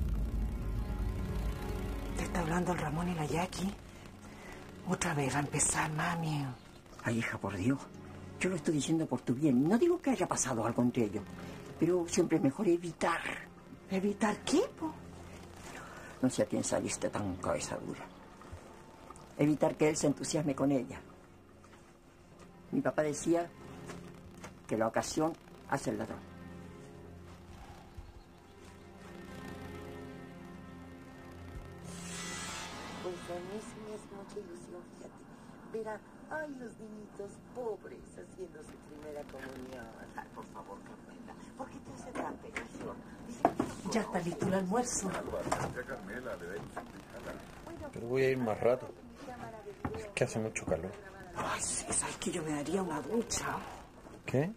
¿Te está hablando el Ramón y la Jackie? Otra vez va a empezar, mami. Ay, hija, por Dios. Yo lo estoy diciendo por tu bien. No digo que haya pasado algo entre ellos. Pero siempre es mejor evitar. ¿Evitar qué, po? No sé a quién saliste tan cabeza dura. Evitar que él se entusiasme con ella. Mi papá decía que la ocasión hace el ladrón. Pues a mí sí me hace mucha ilusión, fíjate. Ver a, ay, los niñitos pobres haciendo su primera comunión. Ay, por favor, Carmela, ¿por qué te hace tanta ilusión? Ya está listo el almuerzo. Pero voy a ir más rato. Es que hace mucho calor. Ay, sí, sabes que yo me daría una ducha. ¿Qué?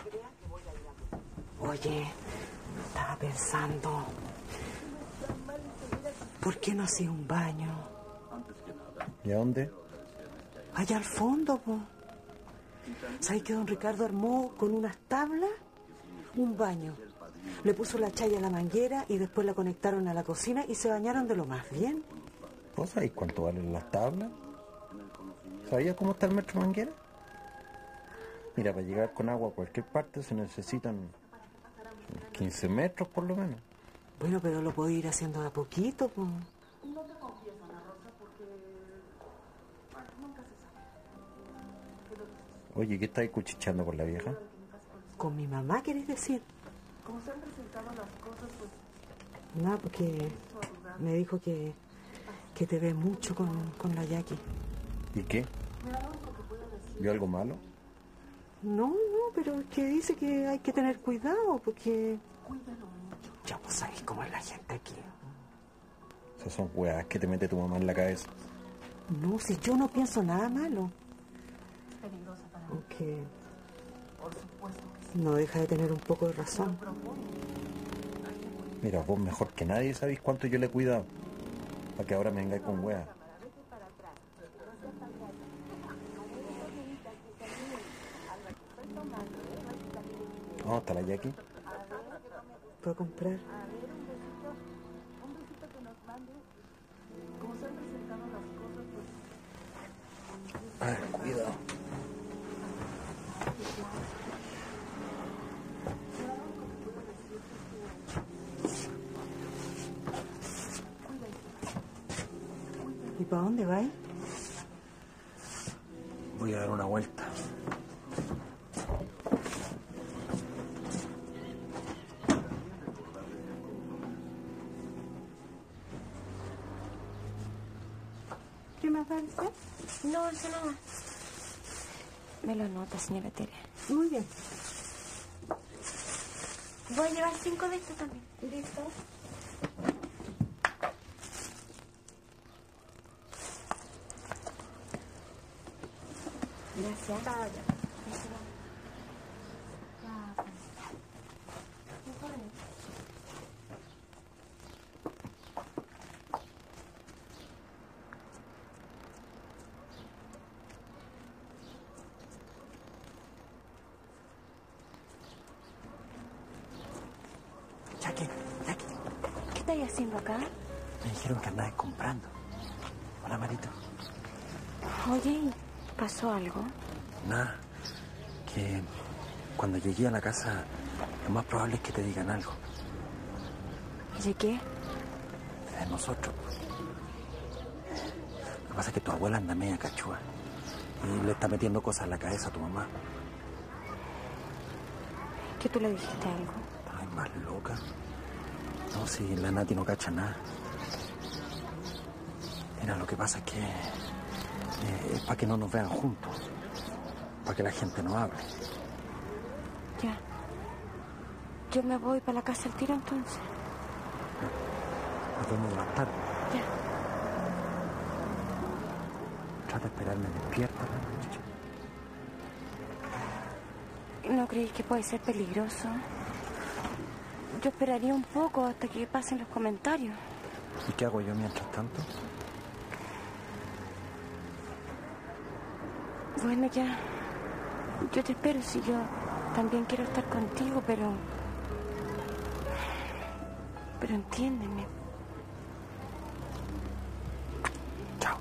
Oye, estaba pensando, ¿por qué no hacía un baño? ¿Y a dónde? Allá al fondo, po. ¿Sabes que don Ricardo armó con unas tablas un baño? Le puso la chaya a la manguera y después la conectaron a la cocina y se bañaron de lo más bien. ¿Vos sabés cuánto valen las tablas? ¿Sabías cómo está el metro manguera? Mira, para llegar con agua a cualquier parte se necesitan quince metros por lo menos. Bueno, pero lo puedo ir haciendo de a poquito, po. No te confíes, Ana Rosa, porque bueno, nunca se sabe. Oye, ¿qué estáis cuchicheando con la vieja? ¿Con mi mamá querés decir? Como se han presentado las cosas, pues... No, porque me dijo que, que te ve mucho con, con la Jackie. ¿Y qué? ¿Vio algo malo? No, no, pero es que dice que hay que tener cuidado, porque... Cuídalo mucho. Ya vos sabés cómo es la gente aquí. Esas son weas que te mete tu mamá en la cabeza. No, si yo no pienso nada malo. Es peligrosa para mí. Aunque Por supuesto que sí. no deja de tener un poco de razón. Mira, vos mejor que nadie sabéis cuánto yo le he cuidado. Para que ahora me vengáis con weas. ¿Dónde está la Jackie? Puedo comprar. A ver, un besito. Un besito que nos mande. Como se han presentado las cosas, pues... Ay, cuidado. ¿Y para dónde vais? Voy a dar una vuelta. ¿Qué más va a decir? No, eso nada. Me lo anota, señora Tere. Muy bien. Voy a llevar cinco de estos también. Listo. Gracias. Vaya. Jackie, Jackie, ¿Qué estáis haciendo acá? me dijeron que andabas comprando. Hola, Marito. Oye, ¿y ¿pasó algo? Nada, que cuando llegué a la casa, lo más probable es que te digan algo. ¿Y de qué? De nosotros. Lo que pasa es que tu abuela anda media cachúa y le está metiendo cosas en la cabeza a tu mamá. ¿Que tú le dijiste algo? Ay, más loca. No, si la Nati no cacha nada. Mira, lo que pasa es que eh, es para que no nos vean juntos. Para que la gente no hable. Ya. Yo me voy para la casa al tiro entonces. Nos vemos más tarde. Ya. Trata de esperarme despierta la noche. ¿No creéis que puede ser peligroso? Yo esperaría un poco hasta que pasen los comentarios. ¿Y qué hago yo mientras tanto? Bueno, ya. Yo te espero si yo también quiero estar contigo, pero... Pero entiéndeme. Chao.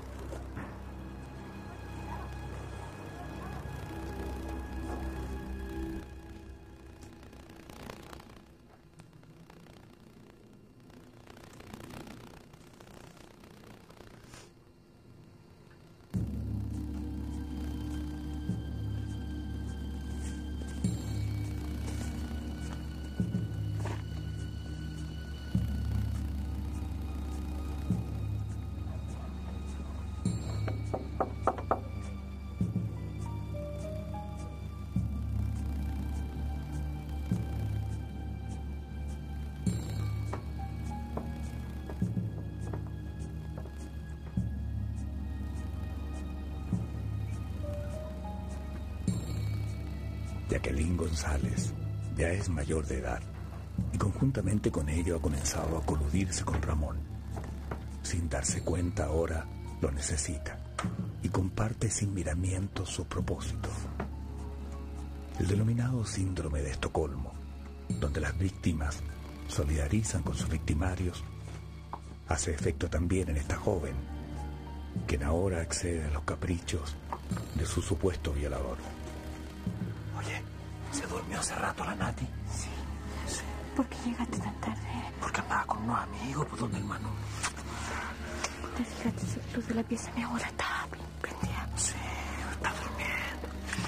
Jacqueline González ya es mayor de edad y conjuntamente con ello ha comenzado a coludirse con Ramón. Sin darse cuenta ahora, lo necesita y comparte sin miramientos sus propósitos. El denominado síndrome de Estocolmo, donde las víctimas solidarizan con sus victimarios, hace efecto también en esta joven, quien ahora accede a los caprichos de su supuesto violador. Oye, ¿se durmió hace rato la Nati? Sí. Sí. ¿Por qué llegaste tan tarde? Porque andaba con unos amigos, pues donde el Manu. ¿Te fijaste si la luz de la pieza de mi abuela estaba prendida? Sí, está durmiendo.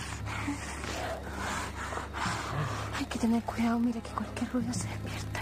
Hay que tener cuidado, mira que cualquier ruido se despierta.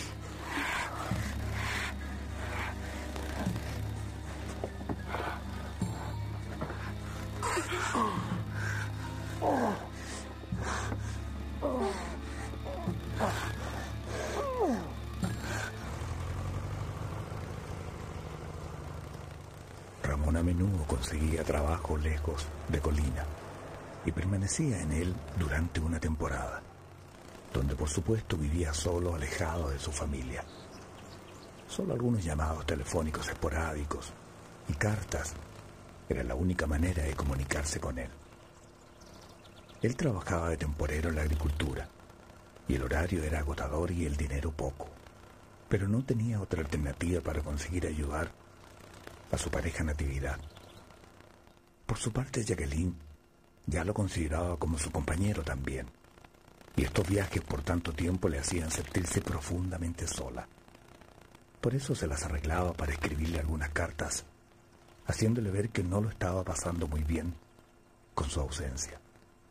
Ramón a menudo conseguía trabajo lejos de Colina y permanecía en él durante una temporada, donde por supuesto vivía solo, alejado de su familia. Solo algunos llamados telefónicos esporádicos y cartas era la única manera de comunicarse con él. Él trabajaba de temporero en la agricultura y el horario era agotador y el dinero poco, pero no tenía otra alternativa para conseguir ayudar a su pareja Natividad. Por su parte, Jacqueline ya lo consideraba como su compañero también, y estos viajes por tanto tiempo le hacían sentirse profundamente sola. Por eso se las arreglaba para escribirle algunas cartas, haciéndole ver que no lo estaba pasando muy bien con su ausencia.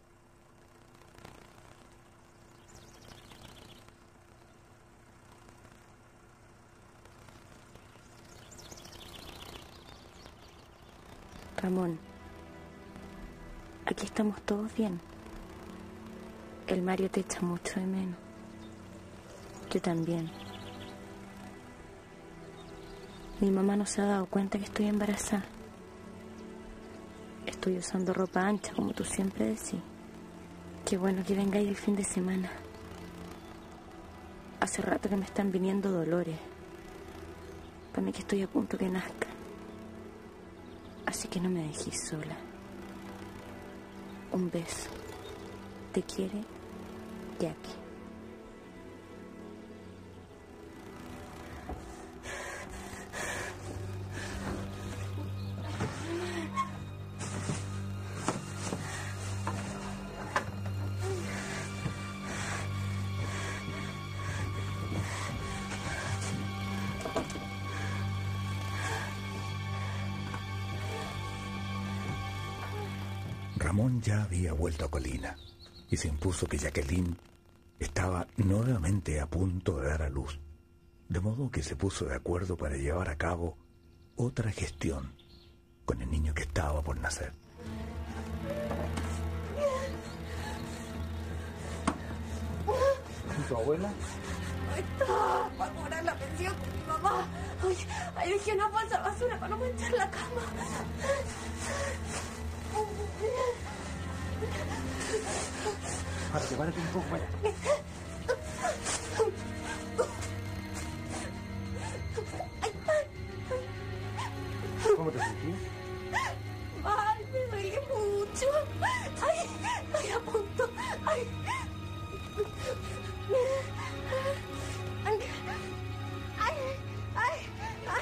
Ramón, aquí estamos todos bien. El Mario te echa mucho de menos. Yo también. Mi mamá no se ha dado cuenta que estoy embarazada. Estoy usando ropa ancha, como tú siempre decís. Qué bueno que vengáis el fin de semana. Hace rato que me están viniendo dolores. Para mí que estoy a punto que nazca. Así que no me dejes sola. Un beso. Te quiere, Jackie. Ramón ya había vuelto a Colina y se impuso que Jacqueline estaba nuevamente a punto de dar a luz, de modo que se puso de acuerdo para llevar a cabo otra gestión con el niño que estaba por nacer. ¿Y tu abuela? Ahí está, para cobrar la pensión de mi mamá. Ay, ahí dejé una bolsa de basura para no manchar la cama. Párate, párate un poco, vaya. ¿Cómo te sentías? Ay, me duele mucho. Ay, estoy a punto. Ay. Ay, ay, ay, ay.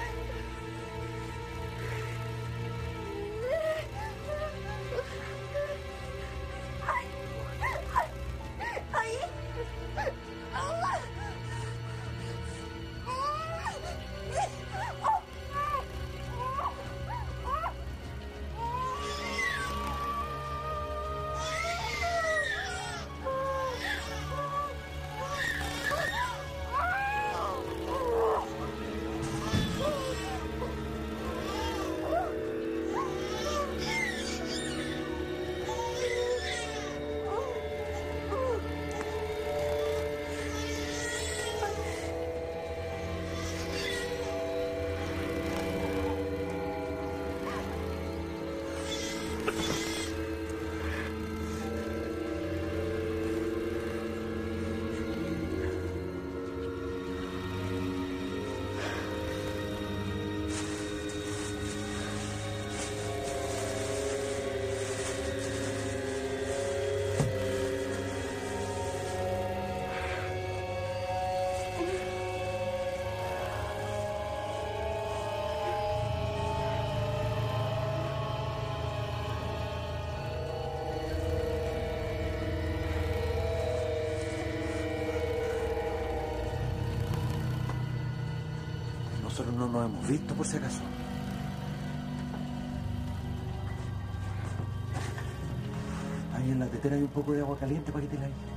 Nosotros no nos hemos visto, por si acaso. Ahí en la tetera hay un poco de agua caliente para que te la eches.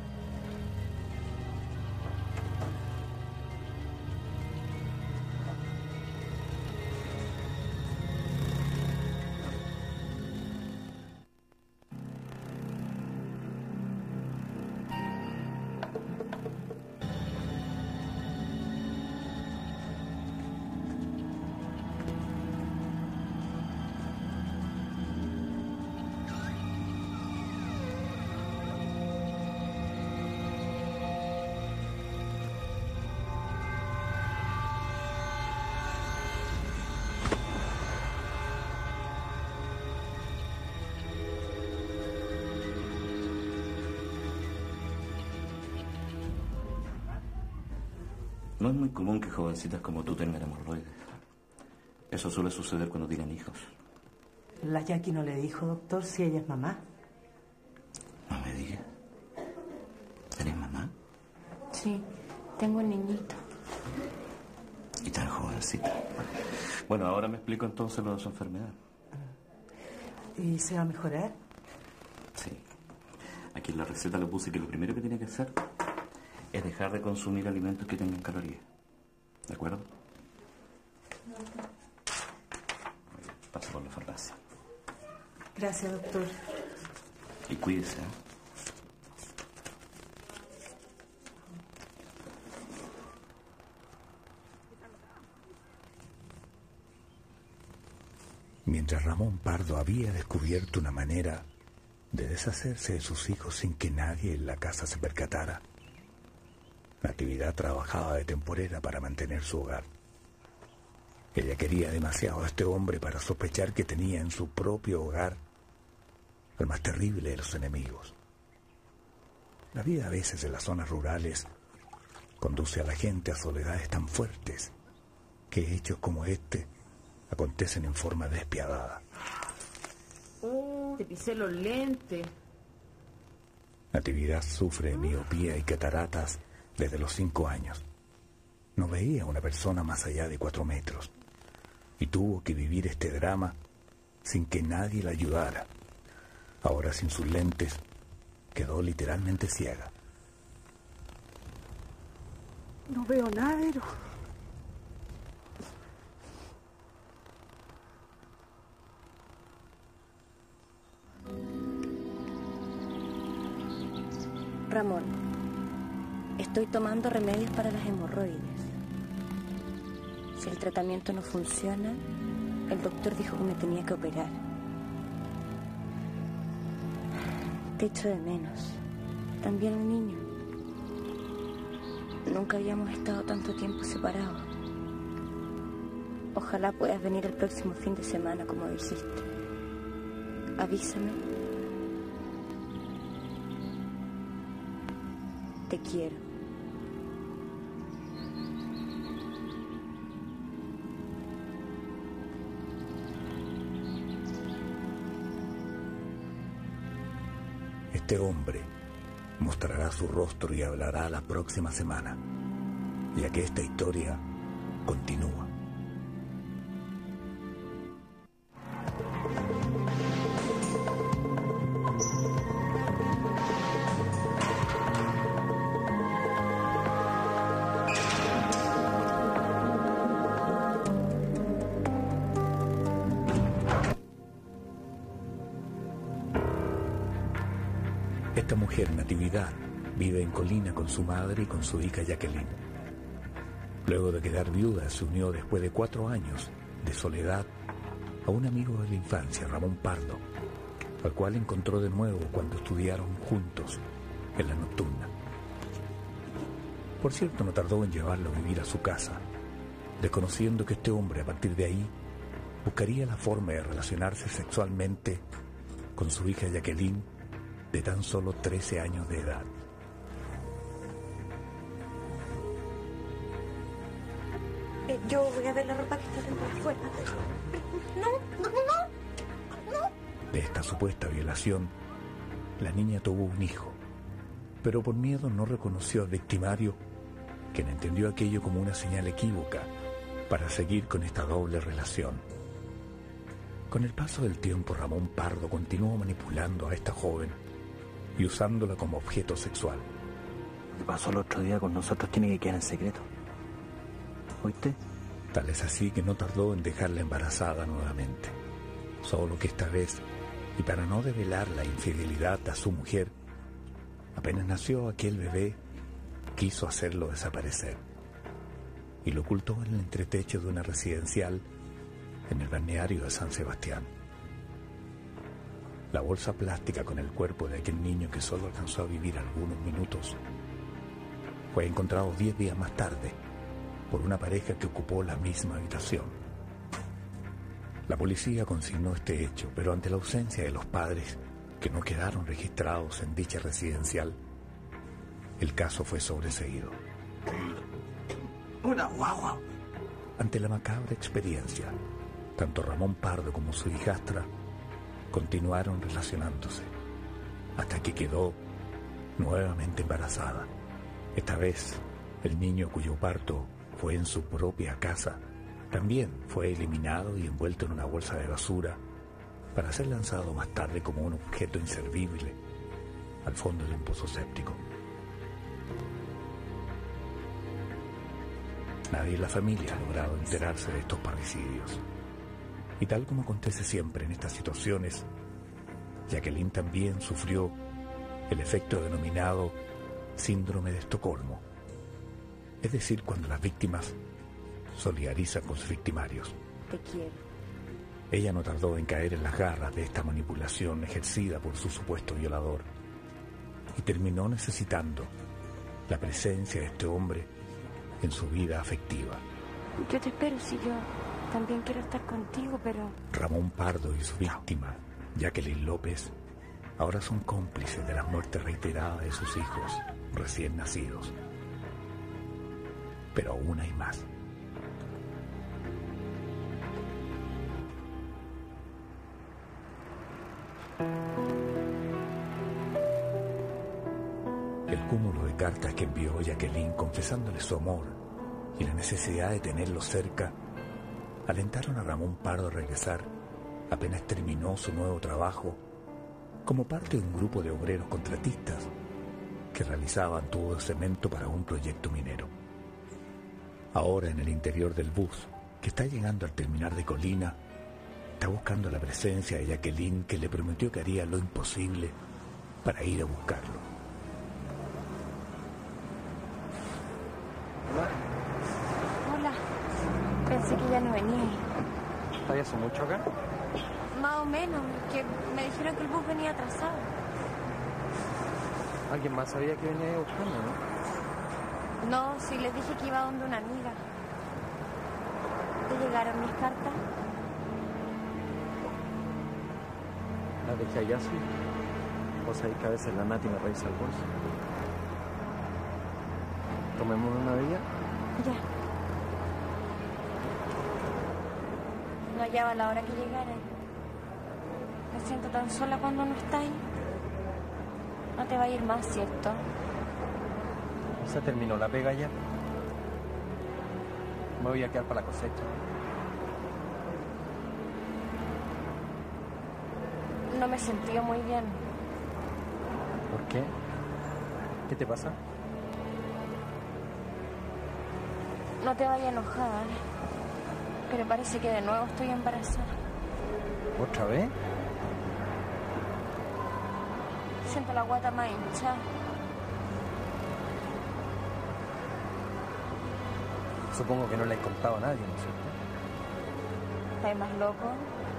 No es muy común que jovencitas como tú tengan hemorroides. Eso suele suceder cuando tienen hijos. La Jackie no le dijo, doctor, si ella es mamá. No me digas. ¿Eres mamá? Sí, tengo un niñito. Y tan jovencita. Bueno, ahora me explico entonces lo de su enfermedad. ¿Y se va a mejorar? Sí. Aquí en la receta le puse que lo primero que tiene que hacer es dejar de consumir alimentos que tengan calorías. ¿De acuerdo? Pasa por la farmacia. Gracias, doctor. Y cuídese, ¿eh? Mientras Ramón Pardo había descubierto una manera de deshacerse de sus hijos sin que nadie en la casa se percatara, Natividad trabajaba de temporera para mantener su hogar. Ella quería demasiado a este hombre para sospechar que tenía en su propio hogar el más terrible de los enemigos. La vida a veces en las zonas rurales conduce a la gente a soledades tan fuertes que hechos como este acontecen en forma despiadada. Oh, te pisé los lentes. Natividad sufre de miopía y cataratas desde los cinco años. No veía a una persona más allá de cuatro metros y tuvo que vivir este drama sin que nadie la ayudara. Ahora sin sus lentes quedó literalmente ciega. No veo nada, pero... Ramón, estoy tomando remedios para las hemorroides. Si el tratamiento no funciona, el doctor dijo que me tenía que operar. Te echo de menos. También el niño. Nunca habíamos estado tanto tiempo separados. Ojalá puedas venir el próximo fin de semana, como dijiste. Avísame. Te quiero. Este hombre mostrará su rostro y hablará la próxima semana, ya que esta historia continúa. Esta mujer, Natividad, vive en Colina con su madre y con su hija Jacqueline. Luego de quedar viuda, se unió después de cuatro años de soledad a un amigo de la infancia, Ramón Pardo, al cual encontró de nuevo cuando estudiaron juntos en la nocturna. Por cierto, no tardó en llevarlo a vivir a su casa, desconociendo que este hombre a partir de ahí buscaría la forma de relacionarse sexualmente con su hija Jacqueline, de tan solo trece años de edad. Eh, yo voy a ver la ropa que está dentro de afuera. No, no, no, no. De esta supuesta violación, la niña tuvo un hijo, pero por miedo no reconoció al victimario, quien entendió aquello como una señal equívoca para seguir con esta doble relación. Con el paso del tiempo, Ramón Pardo continuó manipulando a esta joven y usándola como objeto sexual. Lo que pasó el otro día con nosotros tiene que quedar en secreto. ¿Oíste? Tal es así que no tardó en dejarla embarazada nuevamente. Solo que esta vez, y para no develar la infidelidad a su mujer, apenas nació aquel bebé, quiso hacerlo desaparecer y lo ocultó en el entretecho de una residencial en el balneario de San Sebastián. La bolsa plástica con el cuerpo de aquel niño que solo alcanzó a vivir algunos minutos fue encontrado diez días más tarde por una pareja que ocupó la misma habitación. La policía consignó este hecho, pero ante la ausencia de los padres que no quedaron registrados en dicha residencial, el caso fue sobreseído. Una guagua. Ante la macabra experiencia, tanto Ramón Pardo como su hijastra continuaron relacionándose, hasta que quedó nuevamente embarazada. Esta vez, el niño cuyo parto fue en su propia casa, también fue eliminado y envuelto en una bolsa de basura para ser lanzado más tarde como un objeto inservible al fondo de un pozo séptico. Nadie en la familia ha logrado enterarse de estos parricidios. Y tal como acontece siempre en estas situaciones, Jacqueline también sufrió el efecto denominado síndrome de Estocolmo, es decir, cuando las víctimas solidarizan con sus victimarios. Te quiero. Ella no tardó en caer en las garras de esta manipulación ejercida por su supuesto violador y terminó necesitando la presencia de este hombre en su vida afectiva. Yo te espero si yo también quiero estar contigo, pero... Ramón Pardo y su víctima, Jacqueline López, ahora son cómplices de las muertes reiteradas de sus hijos recién nacidos. Pero aún hay más. El cúmulo de cartas que envió Jacqueline confesándole su amor y la necesidad de tenerlo cerca alentaron a Ramón Pardo a regresar apenas terminó su nuevo trabajo como parte de un grupo de obreros contratistas que realizaban tubo de cemento para un proyecto minero. Ahora, en el interior del bus que está llegando al terminar de Colina, está buscando la presencia de Jacqueline, que le prometió que haría lo imposible para ir a buscarlo. Hola. Pensé que ya no venía. ¿Estás hace mucho acá? Más o menos, que me dijeron que el bus venía atrasado. ¿Alguien más sabía que venía buscando, no? No, sí, les dije que iba donde una amiga. ¿Te llegaron mis cartas? Las dejé allá, sí. Vos sabés que a veces la Nati me revisa el bolso. ¿Tomemos una de ellas? Ya. No hallaba la hora que llegara. Me siento tan sola cuando no estáis. No te va a ir más, ¿cierto? Se terminó la pega ya. Me voy a quedar para la cosecha. No me he sentido muy bien. ¿Por qué? ¿Qué te pasa? No te vayas enojada, ¿eh? Pero parece que de nuevo estoy embarazada. ¿Otra vez? Siento la guata más hinchada. Supongo que no le he contado a nadie, ¿no es cierto? ¿Estás más loco?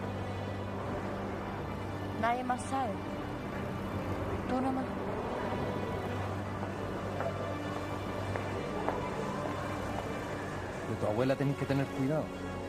Nadie más sabe. Tú nomás. De tu abuela tenés que tener cuidado.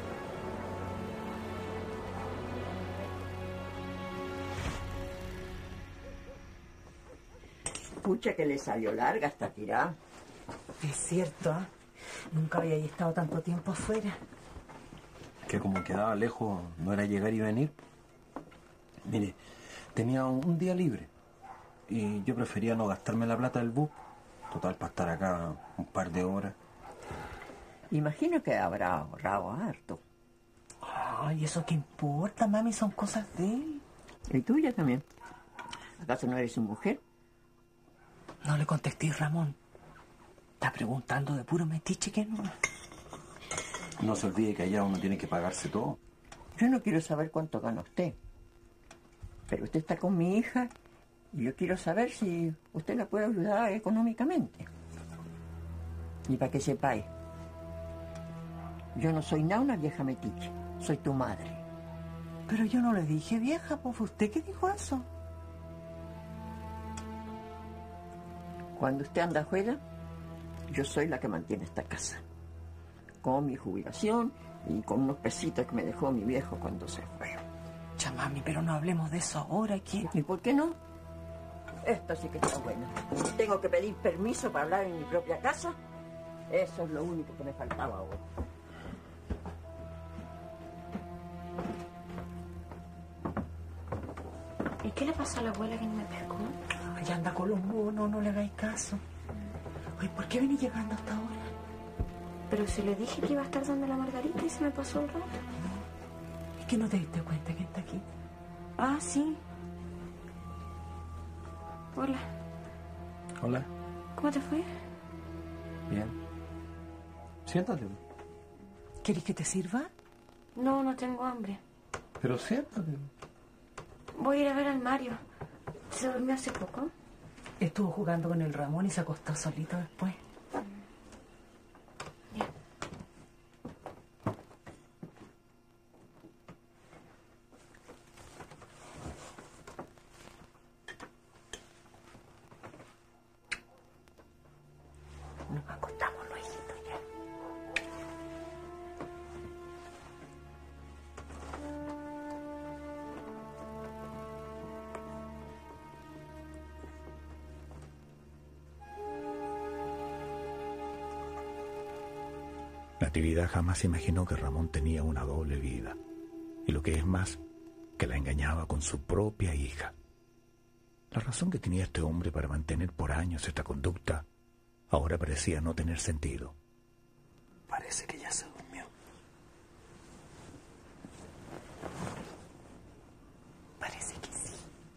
Pucha, que le salió larga esta tirada. Es cierto, ¿eh? Nunca había estado tanto tiempo afuera. Que como quedaba lejos, no era llegar y venir. Mire, tenía un día libre y yo prefería no gastarme la plata del bus. Total, para estar acá un par de horas. Imagino que habrá ahorrado harto. Ay, ¿eso qué importa, mami? Son cosas de él. ¿Y tuya también? ¿Acaso no eres su mujer? No le contesté, Ramón. Está preguntando de puro metiche que no. No se olvide que allá uno tiene que pagarse todo. Yo no quiero saber cuánto gana usted. Pero usted está con mi hija y yo quiero saber si usted la puede ayudar económicamente. Y para que sepáis, yo no soy nada una vieja metiche. Soy tu madre. Pero yo no le dije vieja, pues fue usted que dijo eso. Cuando usted anda afuera, yo soy la que mantiene esta casa. Con mi jubilación y con unos pesitos que me dejó mi viejo cuando se fue. Ya, mami, pero no hablemos de eso ahora, ¿qué? ¿Y por qué no? Esto sí que está bueno. Tengo que pedir permiso para hablar en mi propia casa. Eso es lo único que me faltaba ahora. ¿Y qué le pasó a la abuela que no me pescó? Ay, anda con los monos, no le hagáis caso. Oye, ¿por qué venís llegando hasta ahora? Pero si le dije que iba a estar dando la margarita y se me pasó el rato. ¿Es que no te diste cuenta que está aquí? Ah, sí. Hola. Hola. ¿Cómo te fue? Bien. Siéntate. ¿Querés que te sirva? No, no tengo hambre. Pero siéntate. Voy a ir a ver al Mario. ¿Se durmió hace poco? Estuvo jugando con el Ramón y se acostó solito después. Nos acostamos luego ya. Natividad jamás imaginó que Ramón tenía una doble vida, y lo que es más, que la engañaba con su propia hija. La razón que tenía este hombre para mantener por años esta conducta ahora parecía no tener sentido. Parece que ya se durmió. Parece que sí.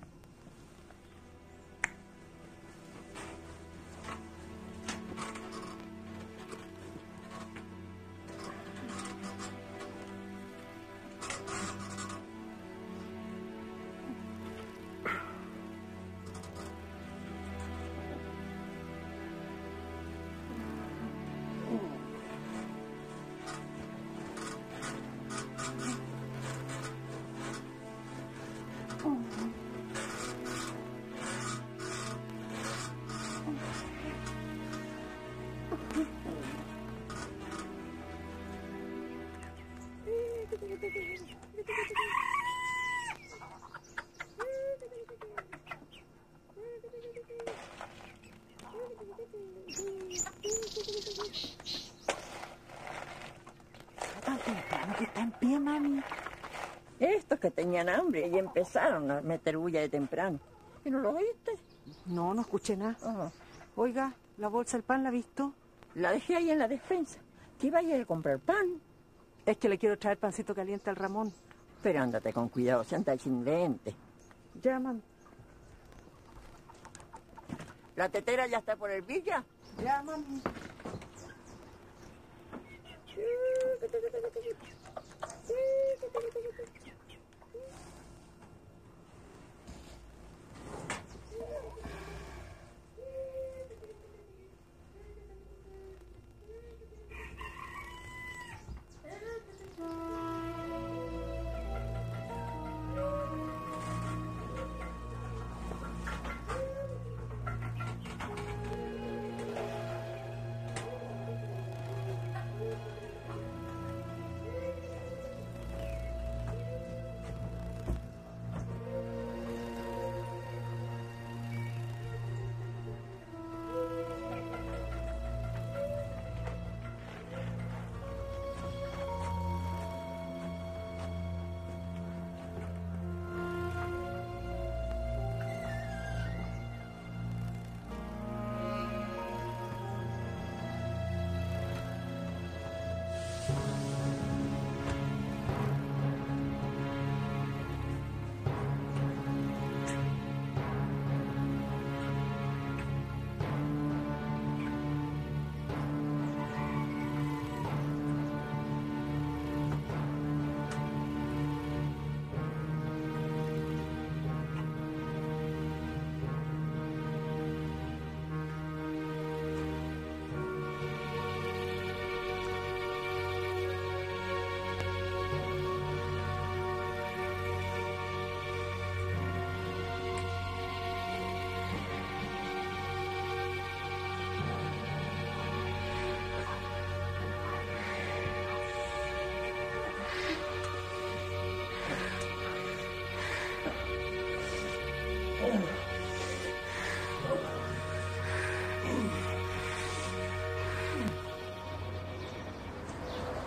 Que está en pie, mami. Estos que tenían hambre y empezaron a meter bulla de temprano. ¿Y no lo oíste? No, no escuché nada. Ajá. Oiga, ¿la bolsa del pan la ha visto? La dejé ahí en la despensa. ¿Que iba a ir a comprar pan? Es que le quiero traer pancito caliente al Ramón. Pero ándate con cuidado, si anda sin lente. Ya, mami. ¿La tetera ya está por el villa? Ya, mami.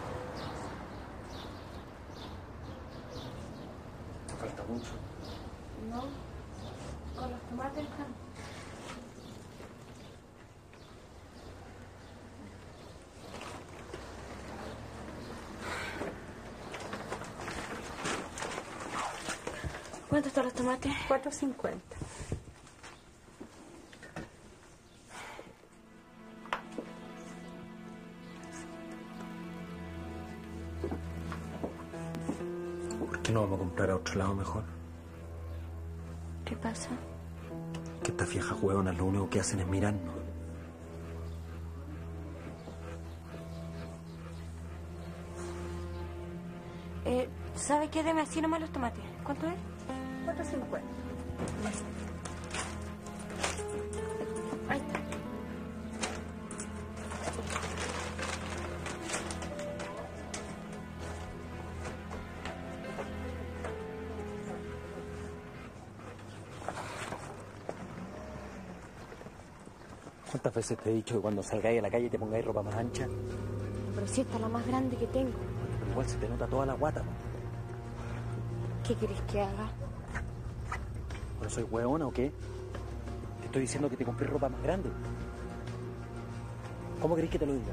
Falta mucho. No, con los tomates están. ¿Cuánto están los tomates? cuatro cincuenta. ¿Por qué no vamos a comprar a otro lado mejor? ¿Qué pasa? Que estas viejas huevonas lo único que hacen es mirarnos. Eh, ¿Sabe qué? Deme así nomás los tomates. ¿Cuánto es? cuatro cincuenta. Ahí está. ¿Cuántas veces te he dicho que cuando salgáis a la calle te pongáis ropa más ancha? Pero si esta es la más grande que tengo. Pero igual se te nota toda la guata, po. ¿Qué querés que haga? ¿Pero soy hueona o qué? Te estoy diciendo que te compré ropa más grande. ¿Cómo querés que te lo diga?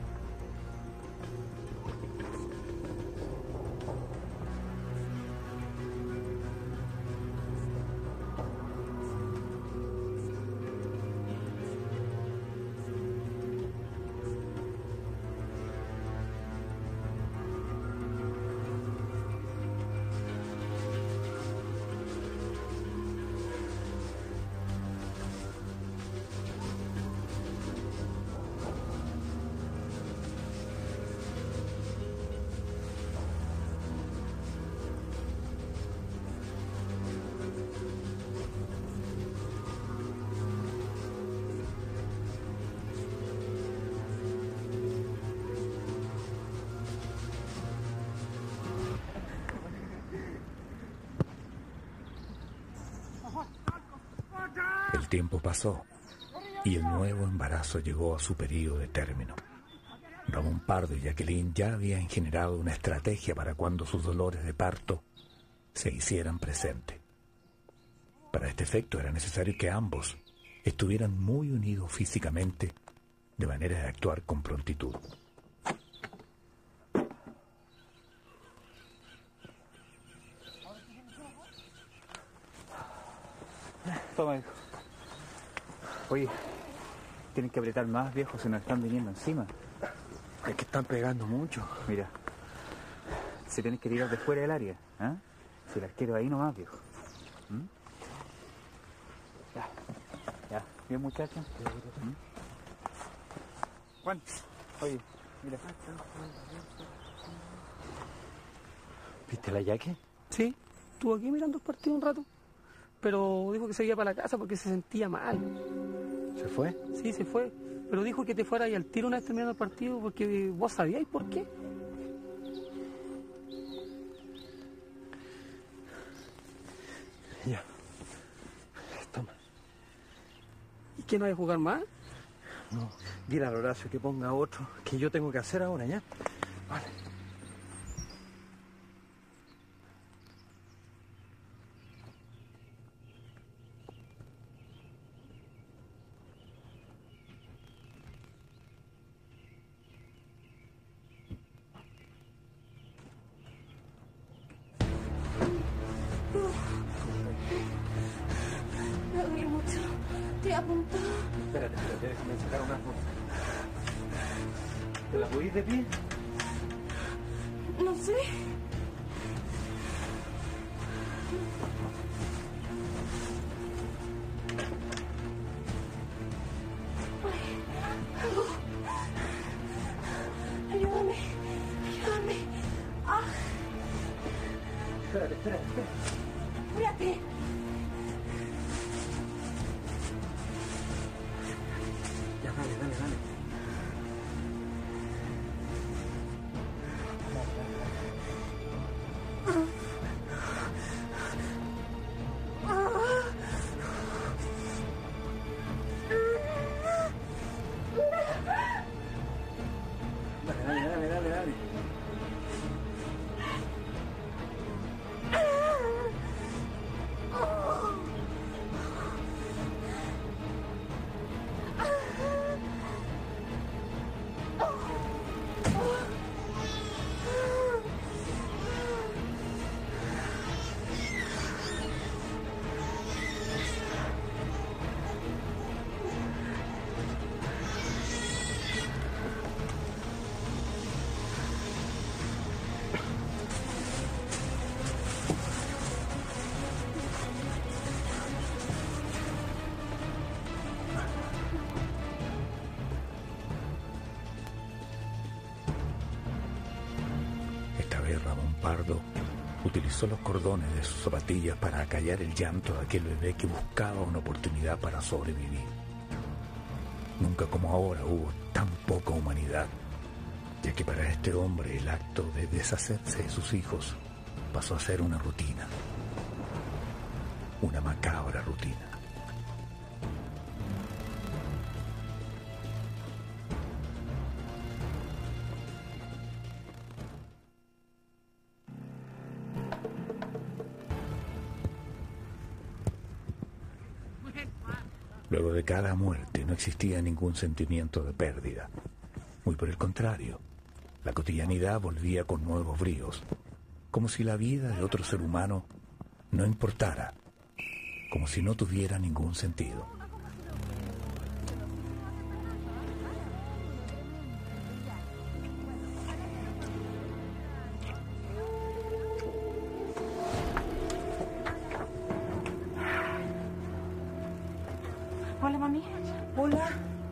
El tiempo pasó y el nuevo embarazo llegó a su periodo de término. Ramón Pardo y Jacqueline ya habían generado una estrategia para cuando sus dolores de parto se hicieran presentes. Para este efecto era necesario que ambos estuvieran muy unidos físicamente, de manera de actuar con prontitud. Toma, hijo. Oye, tienen que apretar más, viejo, se nos están viniendo encima. Es que están pegando mucho. Mira, se tienen que tirar de fuera del área, ¿ah? Si las quiero ahí nomás, viejo. ¿Mm? Ya, ya, bien, muchacha. ¿Mm? Juan, oye, mira. ¿Viste la Yaque? Sí, estuvo aquí mirando el partido un rato. Pero dijo que se iba para la casa porque se sentía mal. ¿Se fue? Sí, se fue. Pero dijo que te fuera ahí al tiro una vez terminando el partido porque vos sabíais por qué. Ya. Toma. ¿Y qué, no hay que jugar más? No, dile al Horacio que ponga otro, que yo tengo que hacer ahora, ¿ya? Vale. Me duele mucho. Te apuntó. Espérate, espérate, déjame sacar unas fotos. ¿Te la podís de pie? No sé. Ayúdame. Ayúdame. Ah. Espérate, espérate, espérate. Espérate. Ya, dale, dale, dale. Dale, dale, dale, dale. Ramón Pardo utilizó los cordones de sus zapatillas para acallar el llanto de aquel bebé que buscaba una oportunidad para sobrevivir. Nunca como ahora hubo tan poca humanidad, ya que para este hombre el acto de deshacerse de sus hijos pasó a ser una rutina, una macabra rutina. Luego de cada muerte no existía ningún sentimiento de pérdida. Muy por el contrario, la cotidianidad volvía con nuevos bríos, como si la vida de otro ser humano no importara, como si no tuviera ningún sentido. Hola, mami. Hola.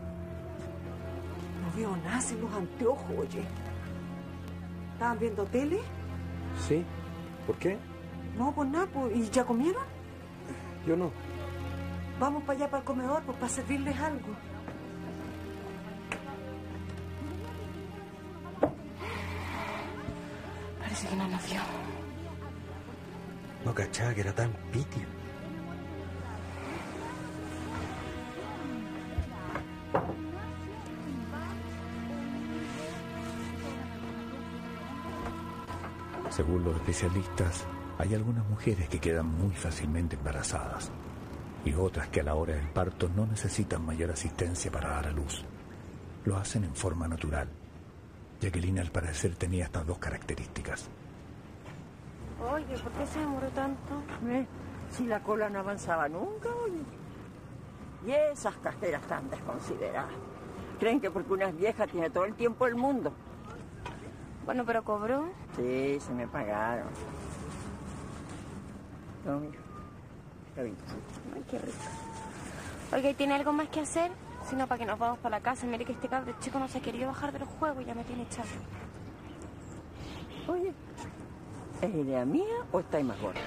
No veo nada sin los anteojos, oye. ¿Estaban viendo tele? Sí. ¿Por qué? No, pues nada, pues. ¿Y ya comieron? Yo no. Vamos para allá, para el comedor, pues para servirles algo. Parece que no nos vio. No cachaba que era tan pítio. Según los especialistas, hay algunas mujeres que quedan muy fácilmente embarazadas y otras que a la hora del parto no necesitan mayor asistencia para dar a luz. Lo hacen en forma natural. Jacqueline al parecer tenía estas dos características. Oye, ¿por qué se demoró tanto? ¿Eh? Si la cola no avanzaba nunca, oye. Y esas cajeras tan desconsideradas. Creen que porque una es vieja tiene todo el tiempo del mundo. Bueno, pero cobró. Sí, se me pagaron. No, mira. Está bien. Ay, qué rico. Oiga, ¿y tiene algo más que hacer? Si no, para que nos vamos para la casa. Mire que este cabro chico no se ha querido bajar de los juegos y ya me tiene echado. Oye, ¿es idea mía o estáis más gorda?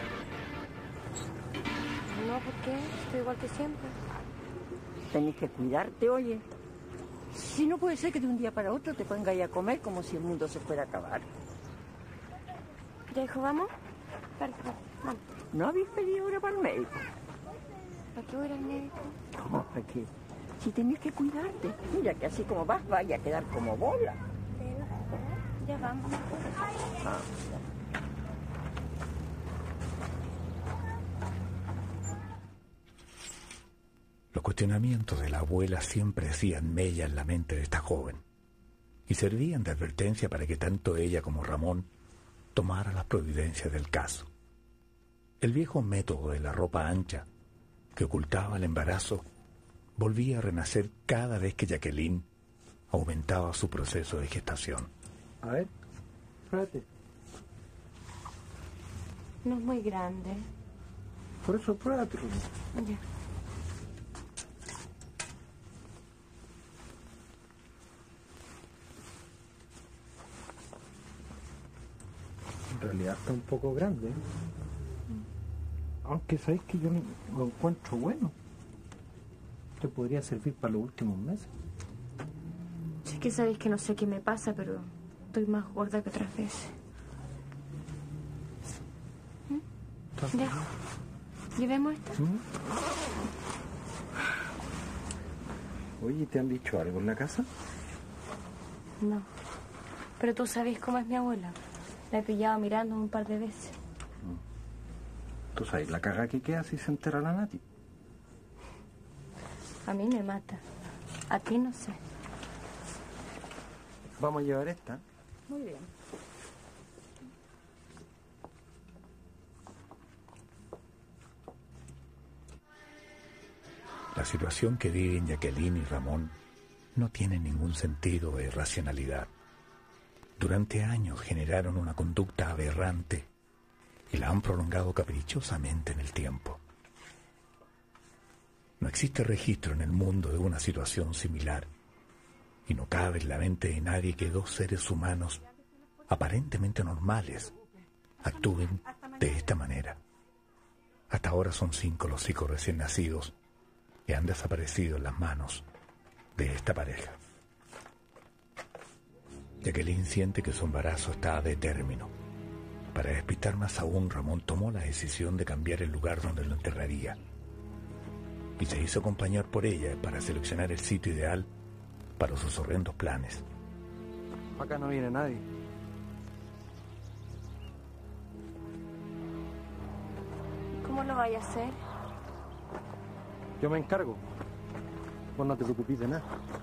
No, ¿por qué? Estoy igual que siempre. Tenés que cuidarte, oye. Si no puede ser que de un día para otro te pongas a comer como si el mundo se fuera a acabar. ¿Ya dijo, vamos? Perfecto, vamos. ¿No habéis pedido hora para el médico? ¿Para qué voy a ir al médico? ¿Cómo para qué? Si tenés que cuidarte. Mira que así como vas, vaya a quedar como bola. Ya vamos. Ah. Los cuestionamientos de la abuela siempre hacían mella en la mente de esta joven y servían de advertencia para que tanto ella como Ramón tomaran las providencias del caso. El viejo método de la ropa ancha, que ocultaba el embarazo, volvía a renacer cada vez que Jacqueline aumentaba su proceso de gestación. A ver, pruébate. No es muy grande. Por eso pruébate. Ya. En realidad está un poco grande. Aunque sabéis que yo lo encuentro bueno. Te podría servir para los últimos meses. Sí que sabéis que no sé qué me pasa, pero estoy más gorda que otras veces. ¿Mm? Ya. ¿Llevemos esta? ¿Mm? Oye, ¿te han dicho algo en la casa? No. Pero tú sabes cómo es mi abuela. La he pillado mirando un par de veces. ¿Tú sabes la caga que queda si se entera la Nati? A mí me mata. A ti no sé. Vamos a llevar esta. Muy bien. La situación que viven Jacqueline y Ramón no tiene ningún sentido de racionalidad. Durante años generaron una conducta aberrante y la han prolongado caprichosamente en el tiempo. No existe registro en el mundo de una situación similar y no cabe en la mente de nadie que dos seres humanos aparentemente normales actúen de esta manera. Hasta ahora son cinco los hijos recién nacidos que han desaparecido en las manos de esta pareja. Jacqueline siente que su embarazo está de término. Para despistar más aún, Ramón tomó la decisión de cambiar el lugar donde lo enterraría y se hizo acompañar por ella para seleccionar el sitio ideal para sus horrendos planes. Acá no viene nadie. ¿Cómo lo vaya a hacer? Yo me encargo. Vos no te preocupes de nada.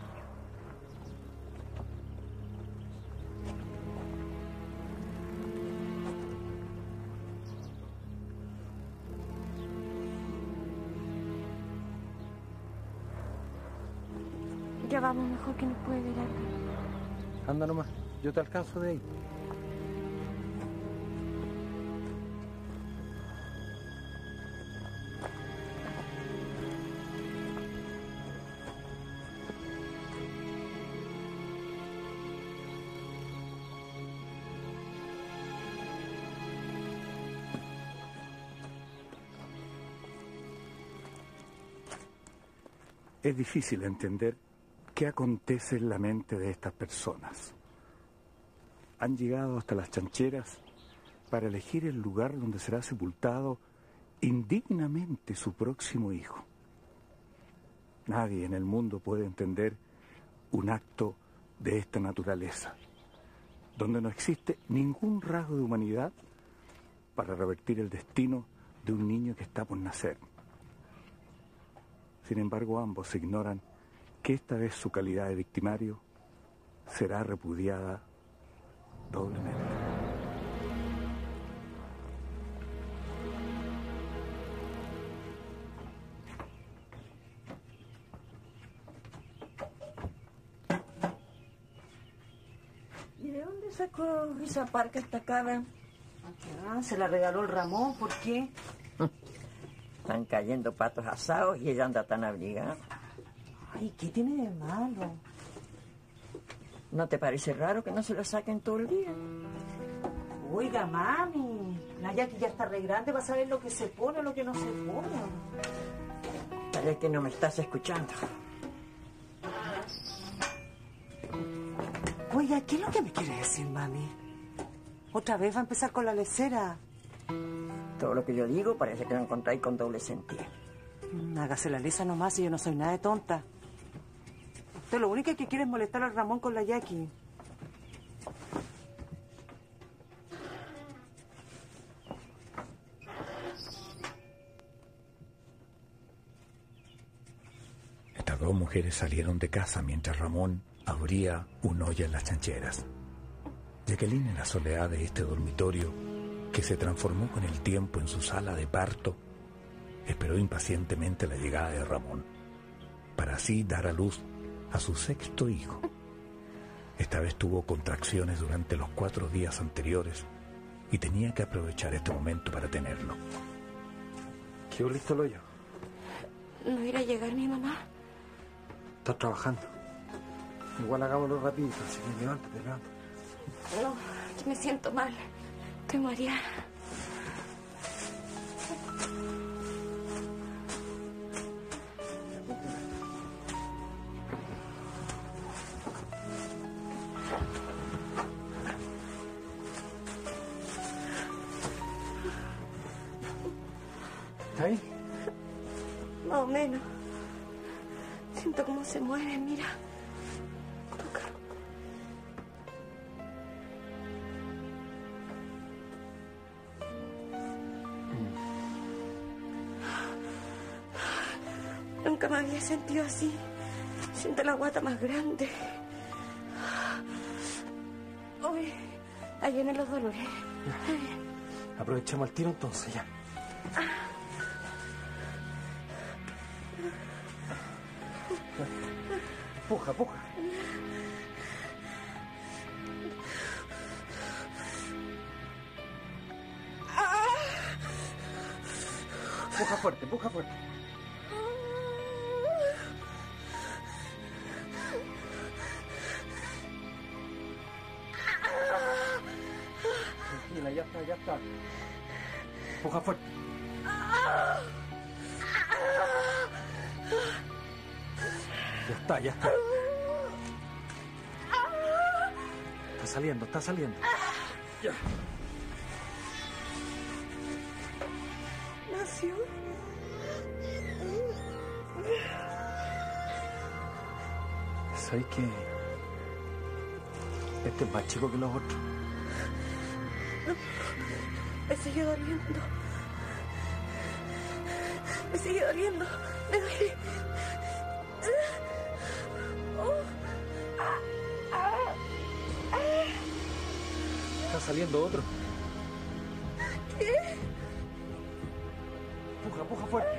Ya vamos, mejor que nos puede ver algo. Anda nomás, yo te alcanzo de ahí. Es difícil entender qué acontece en la mente de estas personas. Han llegado hasta las chancheras para elegir el lugar donde será sepultado indignamente su próximo hijo. Nadie en el mundo puede entender un acto de esta naturaleza, donde no existe ningún rasgo de humanidad para revertir el destino de un niño que está por nacer. Sin embargo, ambos ignoran que esta vez su calidad de victimario será repudiada doblemente. ¿Y de dónde sacó esa parca esta cabra? Ah, se la regaló el Ramón, ¿por qué? Están cayendo patos asados y ella anda tan abrigada. Ay, ¿qué tiene de malo? ¿No te parece raro que no se lo saquen todo el día? Oiga, mami, la Jackie ya está re grande para saber lo que se pone o lo que no se pone. Parece que no me estás escuchando. Oiga, ¿qué es lo que me quiere decir, mami? ¿Otra vez va a empezar con la lecera? Todo lo que yo digo parece que lo encontráis con doble sentido. Mm, hágase la lesa nomás y yo no soy nada de tonta. Usted lo único que quiere es molestar al Ramón con la Jackie. Estas dos mujeres salieron de casa mientras Ramón abría un hoyo en las chancheras. Jacqueline, en la soledad de este dormitorio, que se transformó con el tiempo en su sala de parto, esperó impacientemente la llegada de Ramón, para así dar a luz a su sexto hijo. Esta vez tuvo contracciones durante los cuatro días anteriores y tenía que aprovechar este momento para tenerlo. ¿Qué listo el hoyo? ¿No irá a llegar mi mamá? Estás trabajando. Igual hagámoslo rapidito, así que levántate, levántate. No, yo me siento mal. Estoy mareada. ¿Está ahí? Más o menos. Siento cómo se mueve, mira. Toca. Nunca me había sentido así. Siento la guata más grande. Uy, ahí vienen los dolores. Aprovechemos el tiro entonces, ya. Puja, puja. Puja fuerte, puja fuerte. Tranquila, Ángela, ya está, ya está. Empuja fuerte. Ya está, ya está. Está saliendo, está saliendo. Ya. Nació. ¿Sabes qué? Este es más chico que los otros. No, me sigue doliendo. Me sigue doliendo. Me duele. Está saliendo otro. ¿Qué? Empuja, empuja fuerte.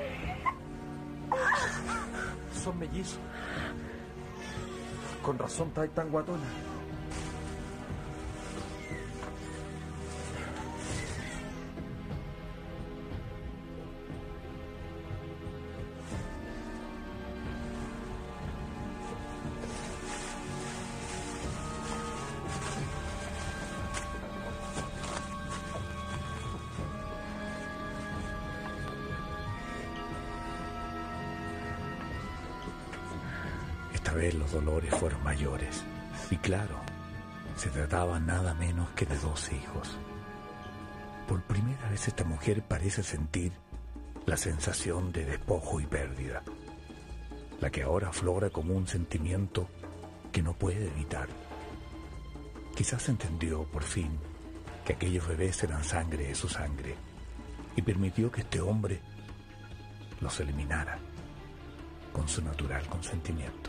Son mellizos. Con razón está ahí tan guatona. Esta vez los dolores fueron mayores. Y claro, se trataba nada menos que de dos hijos. Por primera vez esta mujer parece sentir la sensación de despojo y pérdida, la que ahora aflora como un sentimiento que no puede evitar. Quizás entendió por fin que aquellos bebés eran sangre de su sangre y permitió que este hombre los eliminara con su natural consentimiento.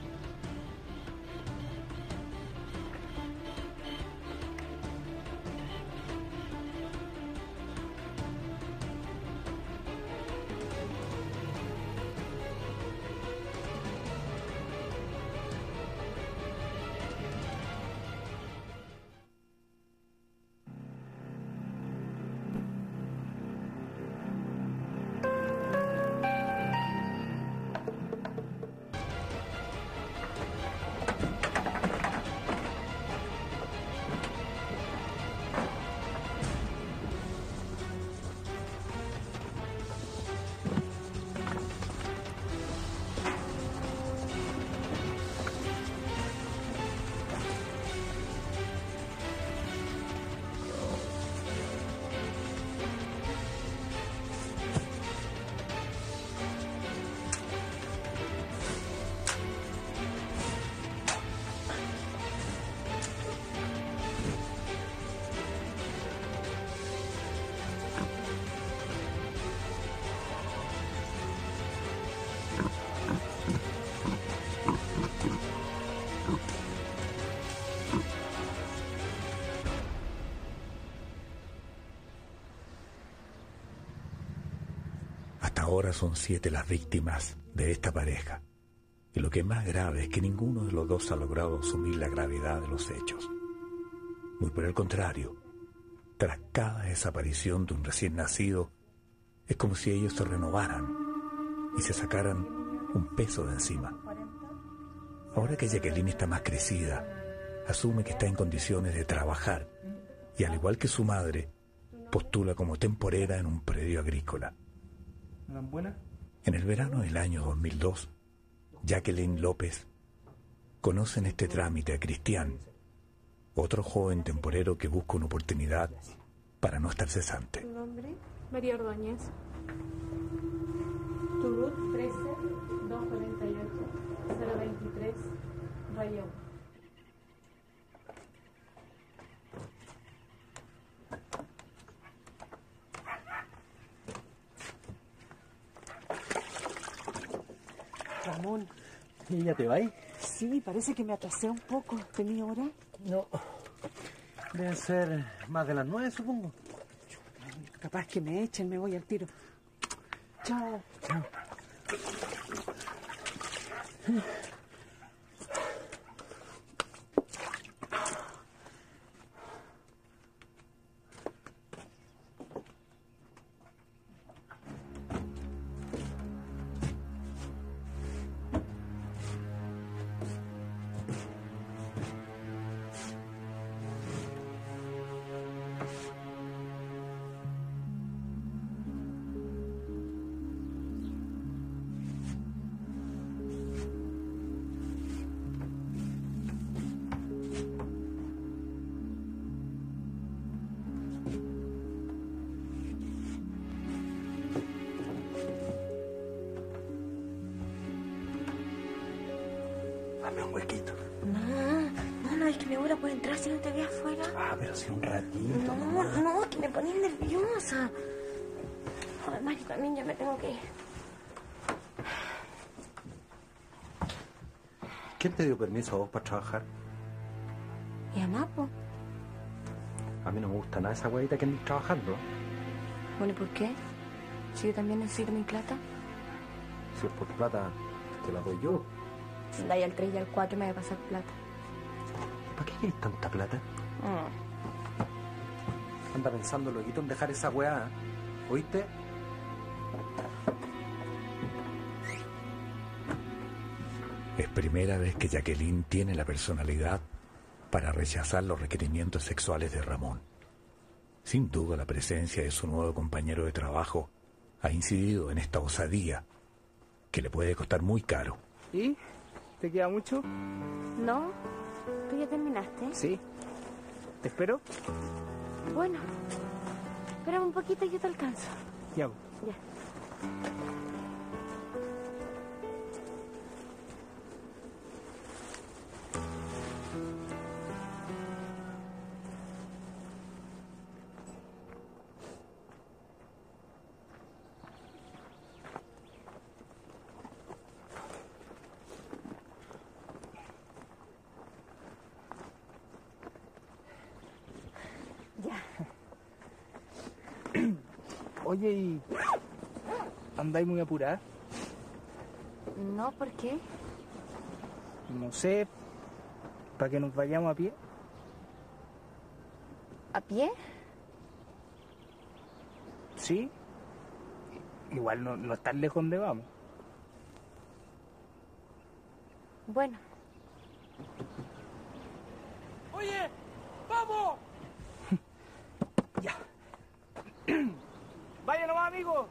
Ahora son siete las víctimas de esta pareja. Y lo que es más grave es que ninguno de los dos ha logrado asumir la gravedad de los hechos. Muy por el contrario, tras cada desaparición de un recién nacido, es como si ellos se renovaran y se sacaran un peso de encima. Ahora que Jacqueline está más crecida, asume que está en condiciones de trabajar y, al igual que su madre, postula como temporera en un predio agrícola. En el verano del año dos mil dos, Jacqueline López conoce en este trámite a Cristian, otro joven temporero que busca una oportunidad para no estar cesante. ¿Tu nombre? María Ordóñez. ¿Tu root? trece, doscientos cuarenta y ocho, cero veintitrés, Rayón. Ramón. ¿Y ya te vais? Sí, parece que me atrasé un poco. ¿Tenía hora? No. Deben ser más de las nueve, supongo. Capaz que me echen, me voy al tiro. Chao. Chao. dame un huequito. No, no, no, es que mi abuela puede entrar si no te ve afuera. Ah, pero si un ratito. No, no, que me pones nerviosa. Además, yo también ya me tengo que ir. ¿Quién te dio permiso a vos para trabajar? ¿Y mamá, po? A mí no me gusta nada esa huevita que andes trabajando. Bueno, ¿y por qué? Si yo también necesito mi plata. Si es por plata, te la doy yo. Si andáis al tres y al cuatro me voy a pasar plata. ¿Para qué quieres tanta plata? Mm. Anda pensando luego en dejar esa weá. ¿Oíste? Es primera vez que Jacqueline tiene la personalidad para rechazar los requerimientos sexuales de Ramón. Sin duda la presencia de su nuevo compañero de trabajo ha incidido en esta osadía que le puede costar muy caro. ¿Y? ¿Te queda mucho? No, ¿tú ya terminaste? Sí. ¿Te espero? Bueno, espérame un poquito y yo te alcanzo. Ya. Ya. Oye, ¿y andáis muy apurada? No, ¿por qué? No sé, para que nos vayamos a pie. ¿A pie? Sí. Igual no, no es tan lejos donde vamos. Bueno. Oye, ¡vamos! Ya. Vaya nomás, amigo.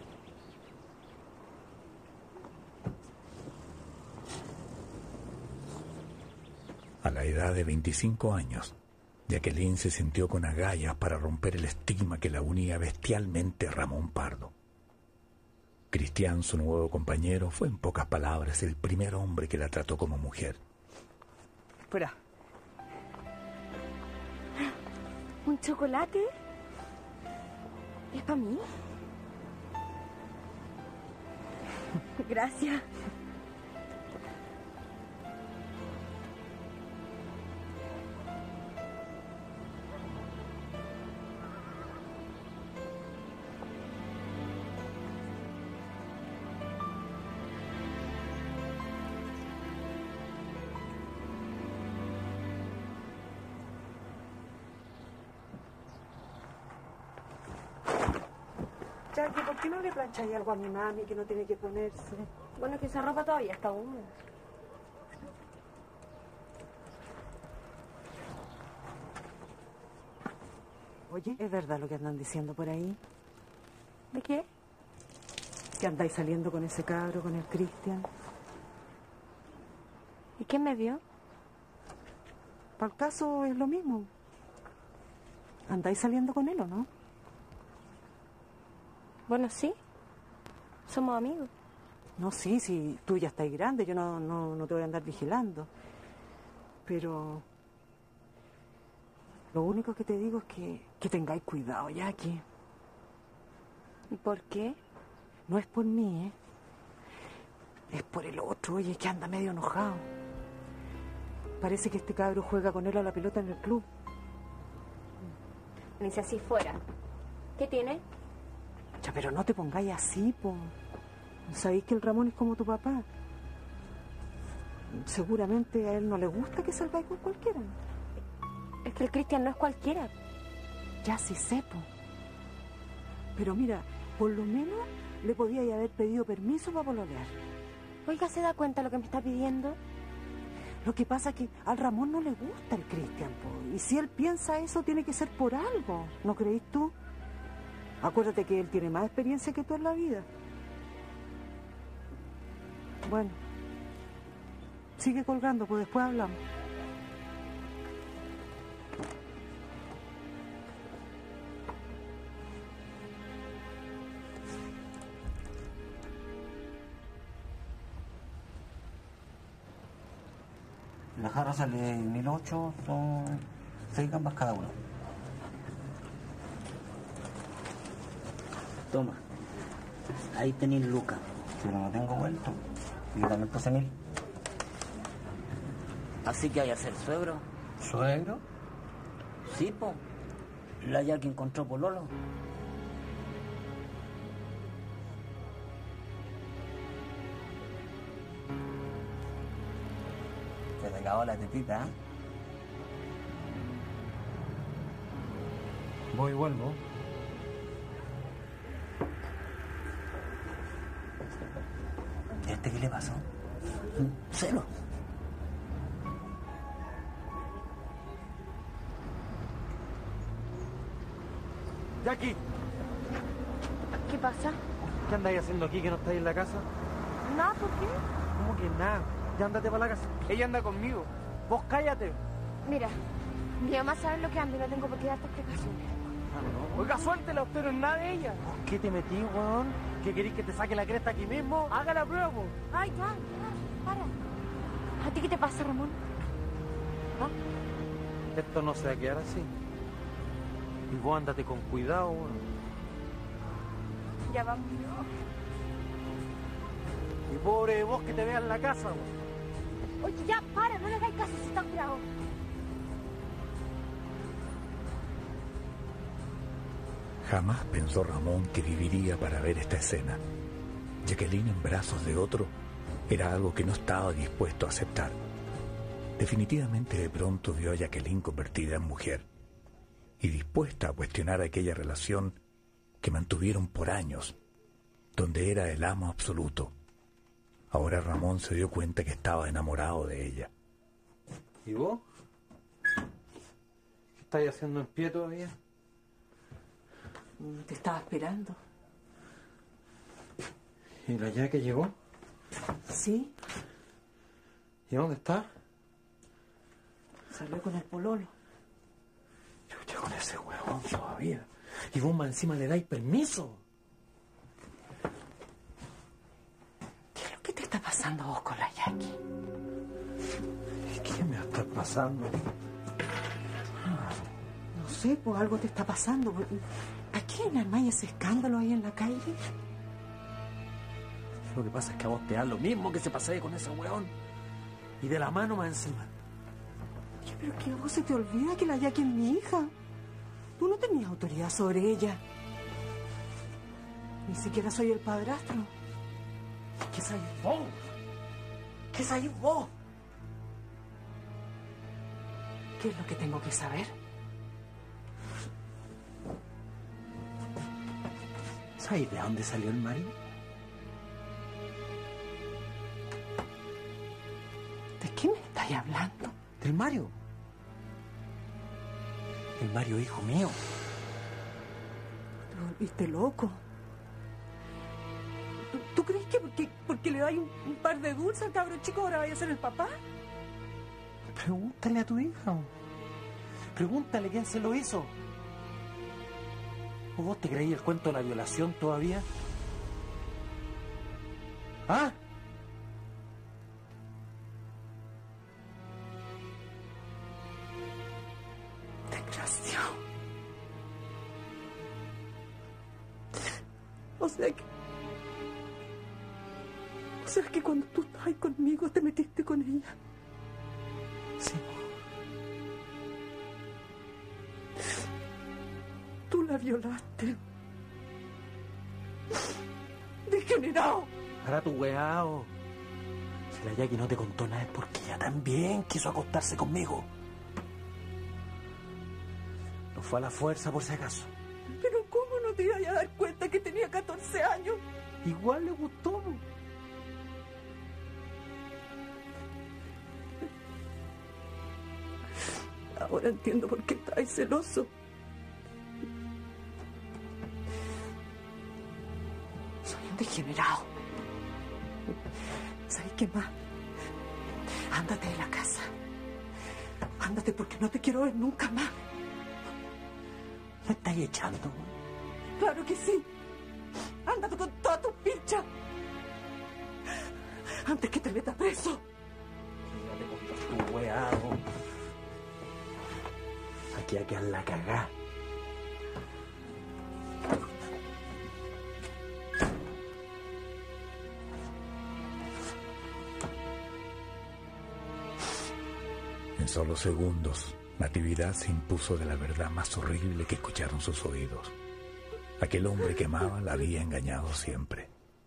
A la edad de veinticinco años, Jacqueline se sintió con agallas para romper el estigma que la unía bestialmente a Ramón Pardo. Cristian, su nuevo compañero, fue en pocas palabras el primer hombre que la trató como mujer. Espera. ¿Un chocolate? ¿Es para mí? Gracias. Jackie, ¿por qué no le plancháis algo a mi mami que no tiene que ponerse? Bueno, que esa ropa todavía está húmeda. Oye, ¿es verdad lo que andan diciendo por ahí? ¿De qué? Que andáis saliendo con ese cabro, con el Cristian. ¿Y quién me vio? Para el caso es lo mismo. ¿Andáis saliendo con él o no? Bueno, sí. Somos amigos. No, sí, sí, tú ya estás grande, yo no, no, no te voy a andar vigilando. Pero lo único que te digo es que, que tengáis cuidado, Jackie. ¿Y por qué? No es por mí, ¿eh? Es por el otro, oye, que anda medio enojado. Parece que este cabro juega con él a la pelota en el club. Ni si así fuera. ¿Qué tiene? Ya, pero no te pongáis así, po. Sabéis que el Ramón es como tu papá. Seguramente a él no le gusta que salgáis con cualquiera. Es que el Cristian no es cualquiera. Ya sí sé, po. Pero mira, por lo menos le podíais haber pedido permiso para pololear. Oiga, ¿se da cuenta de lo que me está pidiendo? Lo que pasa es que al Ramón no le gusta el Cristian, po. Y si él piensa eso, tiene que ser por algo. ¿No creéis tú? Acuérdate que él tiene más experiencia que tú en la vida. Bueno, sigue colgando, pues después hablamos. La jarra sale mil ocho, son seis gambas cada uno. Toma. Ahí tenéis lucas. Pero no tengo vuelto. Yo también puse mil. Así que hay a ser suegro. ¿Suegro? Sí, po. La ya que encontró pololo. Se le acabó la tetita, ¿eh? Voy y vuelvo. ¿Y este qué le pasó? Cero. Jackie, ¿Qué pasa? ¿qué andáis haciendo aquí que no estáis en la casa? Nada, ¿por qué? ¿Cómo que nada? Ya ándate para la casa. Ella anda conmigo. Vos cállate. Mira, mi mamá sabe lo que ando y no tengo por qué darte explicaciones. Ah, no. Oiga, suéltela, usted no es nada de ella. ¿Por qué te metí, weón? ¿Qué querís que te saque la cresta aquí mismo? Haga la prueba, po. Ay, ya, ya, para. ¿A ti qué te pasa, Ramón? ¿Ah? Esto no se va a quedar así. Y vos ándate con cuidado, weón. Ya vamos. Y pobre de vos que te veas en la casa, weón. Oye, ya, para, no le hagáis caso si está curado. Jamás pensó Ramón que viviría para ver esta escena. Jacqueline en brazos de otro era algo que no estaba dispuesto a aceptar. Definitivamente de pronto vio a Jacqueline convertida en mujer y dispuesta a cuestionar aquella relación que mantuvieron por años, donde era el amo absoluto. Ahora Ramón se dio cuenta que estaba enamorado de ella. ¿Y vos? ¿Qué estáis haciendo en pie todavía? Te estaba esperando. ¿Y la ya que llegó? Sí, ¿Y dónde está? salió con el pololo. Chucha, con ese huevón todavía. Y vos más encima le dais permiso. ¿Qué es lo que te está pasando a vos con la Jackie? ¿Qué me va a estar pasando? No sé, pues algo te está pasando. ¿A quién armáis ese escándalo ahí en la calle? Lo que pasa es que a vos te da lo mismo que se pasee con ese huevón. Y de la mano más encima. Oye, pero que a vos se te olvida que la Jackie es mi hija. Tú no tenías autoridad sobre ella. Ni siquiera soy el padrastro. ¿Qué sabes vos? ¿Qué sabes vos? ¿Qué es lo que tengo que saber? ¿Sabes de dónde salió el Mario? ¿De qué me estáis hablando? ¿Del Mario? El Mario, hijo mío. Te volviste loco. ¿Tú, tú crees que porque, porque le dais un, un par de dulces al cabro chico ahora vaya a ser el papá? Pregúntale a tu hija. Pregúntale quién se lo hizo. ¿O vos te creí el cuento de la violación todavía? ¿Ah? Desgraciado. O sea que... O sea que cuando tú estabas conmigo te metiste con ella. Sí. Tú la violaste. ¡Degenerado! Para tu weao. Si la Jackie no te contó nada es porque ella también quiso acostarse conmigo. No fue a la fuerza por si acaso. Pero ¿cómo no te ibas a dar cuenta que tenía catorce años? Igual le gustó. Ahora entiendo por qué estás celoso. Soy un degenerado. ¿Sabes qué más? Ándate de la casa. Ándate porque no te quiero ver nunca más. ¿Me estás echando? Claro que sí. Ándate con toda tu pincha. Antes que te meta preso. Quédate con tu wea. culiao. Aquí hay que quedar la cagá. En solo segundos, Natividad se impuso de la verdad más horrible que escucharon sus oídos. Aquel hombre que amaba la había engañado siempre.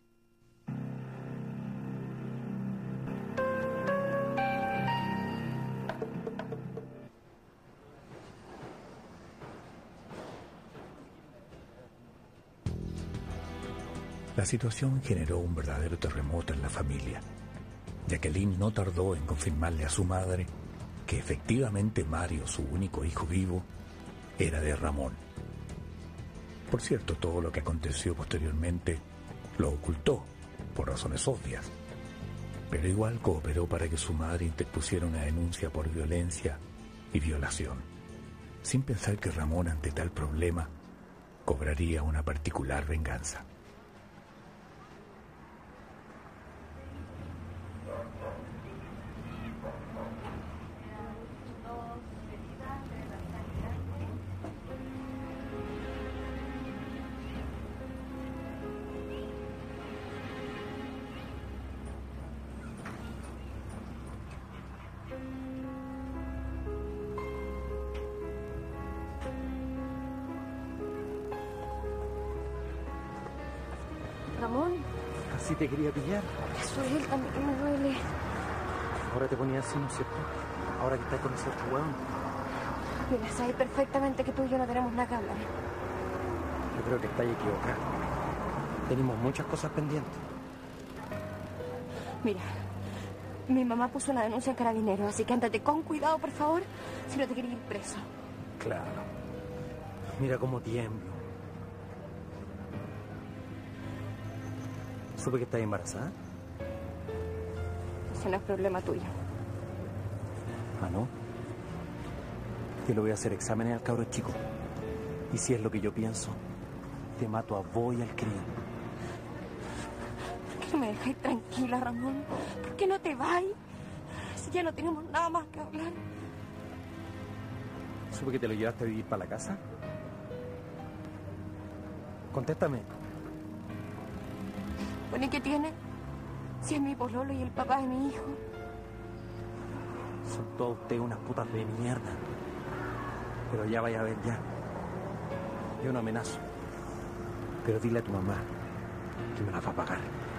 La situación generó un verdadero terremoto en la familia. Jacqueline no tardó en confirmarle a su madre que efectivamente Mario, su único hijo vivo, era de Ramón. Por cierto, todo lo que aconteció posteriormente lo ocultó, por razones obvias, pero igual cooperó para que su madre interpusiera una denuncia por violencia y violación, sin pensar que Ramón, ante tal problema, cobraría una particular venganza. Ramón, Así te quería pillar. eso es él también que me duele. Ahora te ponía así, ¿no es cierto? Ahora que estás con ese otro weón. Mira, sabes perfectamente que tú y yo no tenemos nada que hablar. Yo creo que estás equivocado. Tenemos muchas cosas pendientes. Mira, mi mamá puso una denuncia en Carabineros, así que ándate con cuidado, por favor, si no te quieres ir preso. Claro. Mira cómo tiemblo. Supe que estás embarazada. Eso no es problema tuyo. Ah, ¿no? Te lo voy a hacer exámenes al cabro chico. Y si es lo que yo pienso, te mato a vos y al crío. ¿Por qué no me dejáis tranquila, Ramón? ¿Por qué no te vais? Si ya no tenemos nada más que hablar. Supe que te lo llevaste a vivir para la casa. Contéstame. Bueno, ¿y qué tiene? Si es mi pololo y el papá de mi hijo. Son todos ustedes unas putas de mierda. Pero ya vaya a ver ya. Yo no amenazo. Pero dile a tu mamá que me la va a pagar.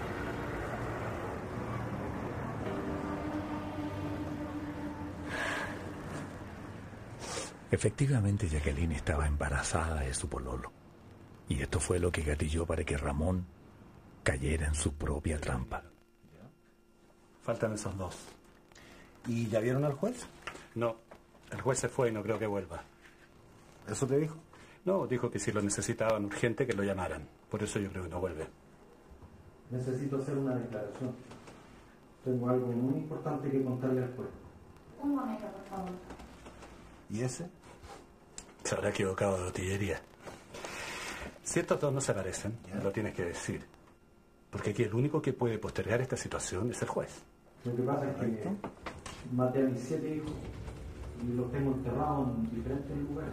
Efectivamente, Jacqueline estaba embarazada de su pololo. Y esto fue lo que gatilló para que Ramón cayera en su propia trampa. Faltan esos dos. ¿Y ya vieron al juez? No, el juez se fue y no creo que vuelva. ¿Eso te dijo? No, dijo que si lo necesitaban urgente que lo llamaran. Por eso yo creo que no vuelve. Necesito hacer una declaración. Tengo algo muy importante que contarle al juez. Un momento, por favor. ¿Y ese? Se habrá equivocado de artillería. Si estos dos no se parecen, ¿Ya? lo tienes que decir. Porque aquí el único que puede postergar esta situación es el juez. Lo que pasa es que maté a mis siete hijos y los tengo enterrados en diferentes lugares.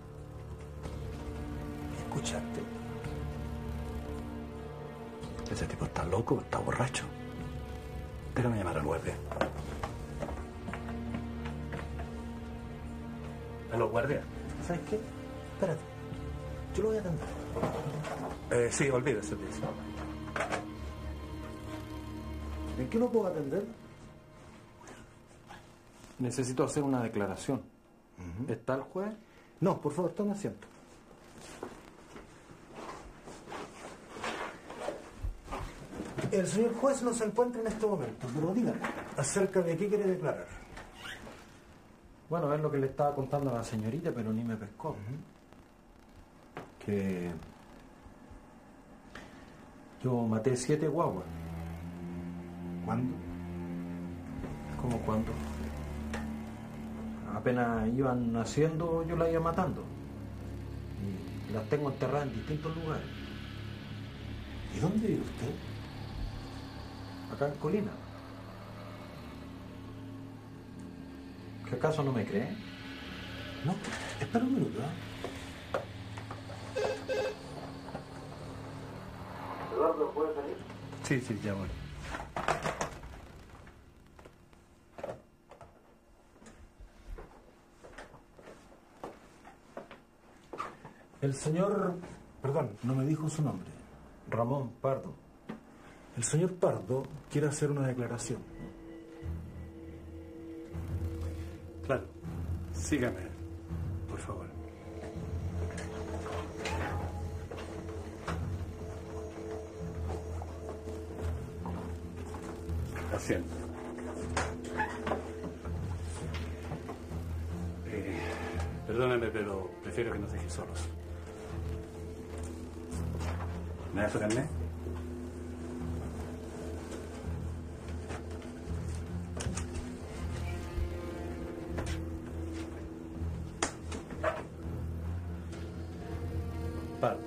¿Escuchaste? Ese tipo está loco, está borracho. Déjame llamar al guardia. ¿Aló, guardia? ¿Sabes qué? Espérate. Yo lo voy a atender. Eh, sí, olvídese de eso. ¿En qué lo puedo atender? Necesito hacer una declaración. ¿Está el juez? No, por favor, tome asiento. El señor juez no se encuentra en este momento, pero dígame, acerca de qué quiere declarar. Bueno, es lo que le estaba contando a la señorita, pero ni me pescó. Que yo maté siete guaguas. ¿Cuándo? ¿Cómo cuándo? Apenas iban naciendo, yo las iba matando. Y las tengo enterradas en distintos lugares. ¿Y dónde vive usted? Acá en Colina. ¿Que acaso no me cree? No, espera un minuto, ¿eh? Eduardo, ¿puedes salir? Sí, sí, ya voy. El señor... Perdón, no me dijo su nombre. Ramón Pardo. El señor Pardo quiere hacer una declaración. Claro. Sígame, por favor. Asiento. Eh, perdóname, pero prefiero que nos deje solos. ¿Me da su carnet? Pardo.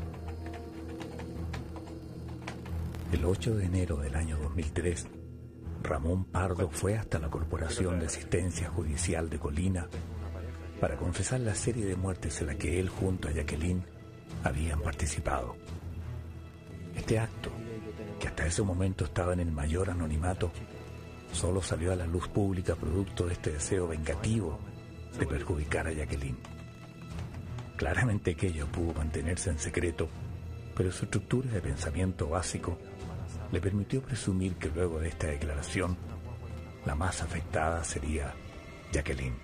El ocho de enero del año dos mil tres, Ramón Pardo fue hasta la Corporación de Asistencia Judicial de Colina para confesar la serie de muertes en la que él junto a Jacqueline habían participado. Este acto, que hasta ese momento estaba en el mayor anonimato, solo salió a la luz pública producto de este deseo vengativo de perjudicar a Jacqueline. Claramente que ella pudo mantenerse en secreto, pero su estructura de pensamiento básico le permitió presumir que luego de esta declaración, la más afectada sería Jacqueline.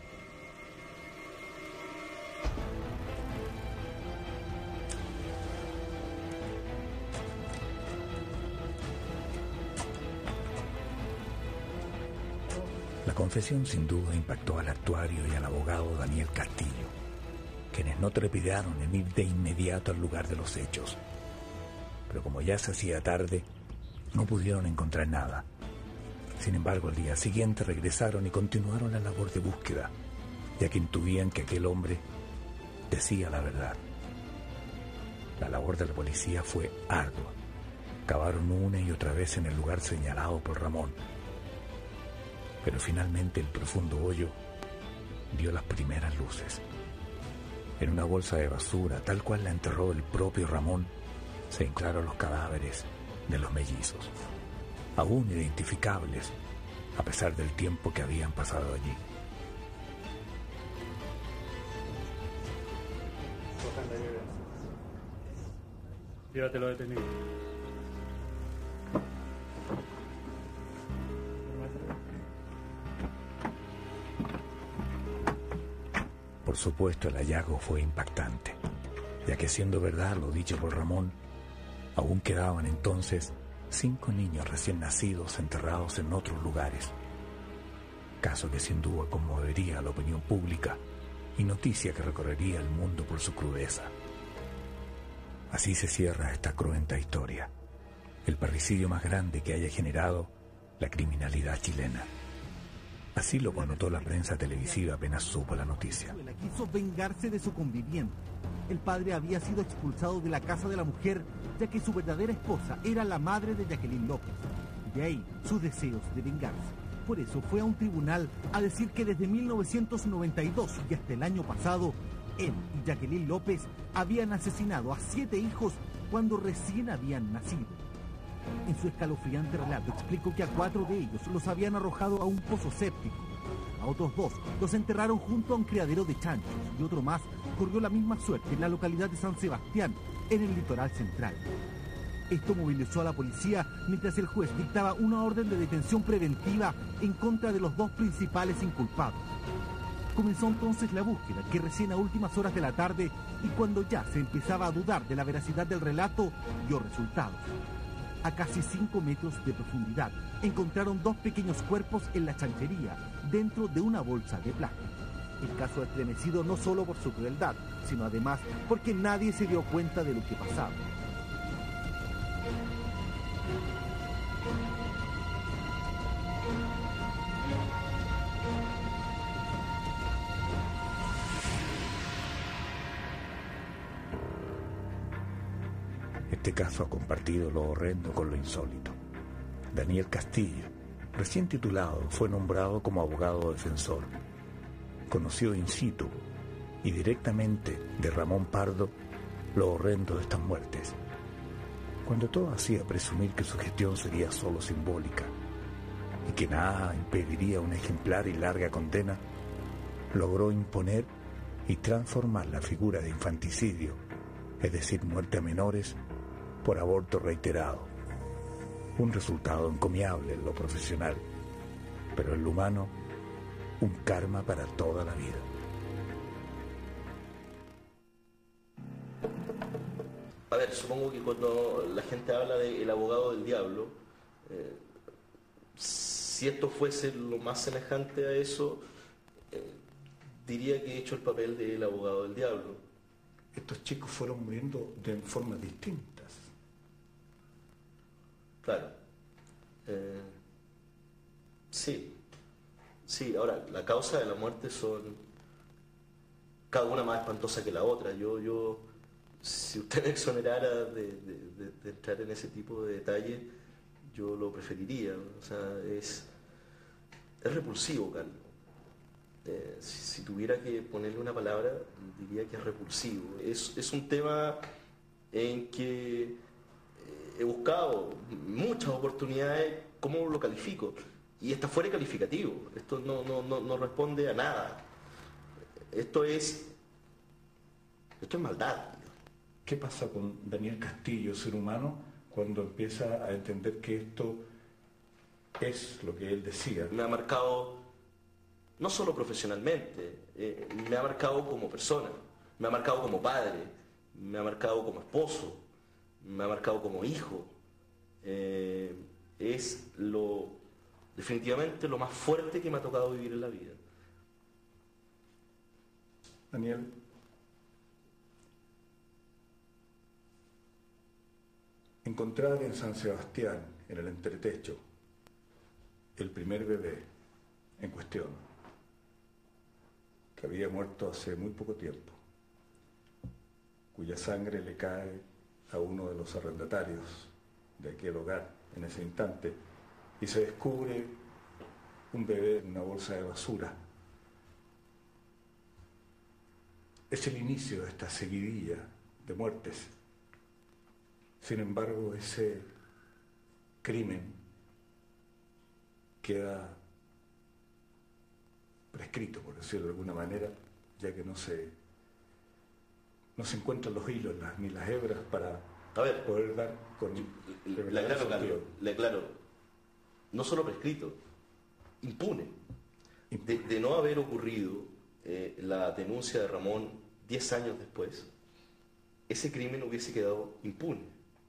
La confesión sin duda impactó al actuario y al abogado Daniel Castillo, quienes no trepidaron en ir de inmediato al lugar de los hechos. Pero como ya se hacía tarde, no pudieron encontrar nada. Sin embargo, al día siguiente regresaron y continuaron la labor de búsqueda, ya que intuían que aquel hombre decía la verdad. La labor de la policía fue ardua. Cavaron una y otra vez en el lugar señalado por Ramón. Pero finalmente el profundo hoyo dio las primeras luces. En una bolsa de basura, tal cual la enterró el propio Ramón, se encontraron los cadáveres de los mellizos, aún identificables, a pesar del tiempo que habían pasado allí. Llévatelo detenido. Por supuesto, el hallazgo fue impactante, ya que siendo verdad lo dicho por Ramón, aún quedaban entonces cinco niños recién nacidos enterrados en otros lugares. Caso que sin duda conmovería a la opinión pública y noticia que recorrería el mundo por su crudeza. Así se cierra esta cruenta historia, el parricidio más grande que haya generado la criminalidad chilena. Así lo connotó la prensa televisiva apenas supo la noticia. Quiso vengarse de su conviviente. El padre había sido expulsado de la casa de la mujer, ya que su verdadera esposa era la madre de Jacqueline López. De ahí sus deseos de vengarse. Por eso fue a un tribunal a decir que desde mil novecientos noventa y dos y hasta el año pasado, él y Jacqueline López habían asesinado a siete hijos cuando recién habían nacido. En su escalofriante relato explicó que a cuatro de ellos los habían arrojado a un pozo séptico. A otros dos los enterraron junto a un criadero de chanchos y otro más corrió la misma suerte en la localidad de San Sebastián, en el litoral central. Esto movilizó a la policía mientras el juez dictaba una orden de detención preventiva en contra de los dos principales inculpados. Comenzó entonces la búsqueda, que recién a últimas horas de la tarde y cuando ya se empezaba a dudar de la veracidad del relato, dio resultados. A casi cinco metros de profundidad, encontraron dos pequeños cuerpos en la chanchería, dentro de una bolsa de plástico. El caso ha estremecido no solo por su crueldad, sino además porque nadie se dio cuenta de lo que pasaba. Este caso ha compartido lo horrendo con lo insólito. Daniel Castillo, recién titulado, fue nombrado como abogado defensor conoció in situ y directamente de Ramón Pardo lo horrendo de estas muertes, cuando todo hacía presumir que su gestión sería solo simbólica y que nada impediría una ejemplar y larga condena, logró imponer y transformar la figura de infanticidio, es decir, muerte a menores, por aborto reiterado. Un resultado encomiable en lo profesional, pero en lo humano, un karma para toda la vida. A ver, supongo que cuando la gente habla de el abogado del diablo, eh, si esto fuese lo más semejante a eso, eh, diría que he hecho el papel del abogado del diablo. Estos chicos fueron muriendo de formas distintas. Claro. Eh, sí. Sí, ahora, la causa de la muerte son cada una más espantosa que la otra. Yo, yo si usted me exonerara de, de, de, de entrar en ese tipo de detalle, yo lo preferiría. O sea, es, es repulsivo, Carlos. Eh, si, si tuviera que ponerle una palabra, diría que es repulsivo. Es, es un tema en que eh, he buscado muchas oportunidades. ¿Cómo lo califico? Y está fuera de calificativo. Esto no, no, no, no responde a nada. Esto es, esto es maldad. ¿Qué pasa con Daniel Castillo, ser humano, cuando empieza a entender que esto es lo que él decía? Me ha marcado, no solo profesionalmente, eh, me ha marcado como persona, me ha marcado como padre, me ha marcado como esposo, me ha marcado como hijo. Eh, es lo, definitivamente lo más fuerte que me ha tocado vivir en la vida. Daniel, encontrar en San Sebastián, en el entretecho, el primer bebé en cuestión, que había muerto hace muy poco tiempo, cuya sangre le cae a uno de los arrendatarios de aquel hogar en ese instante, y se descubre un bebé en una bolsa de basura. Es el inicio de esta seguidilla de muertes. Sin embargo, ese crimen queda prescrito, por decirlo de alguna manera, ya que no se, no se encuentran los hilos las, ni las hebras para A ver, poder dar con... Le aclaro, Carlos, le aclaro, no solo prescrito, impune. De, de no haber ocurrido eh, la denuncia de Ramón diez años después, ese crimen hubiese quedado impune.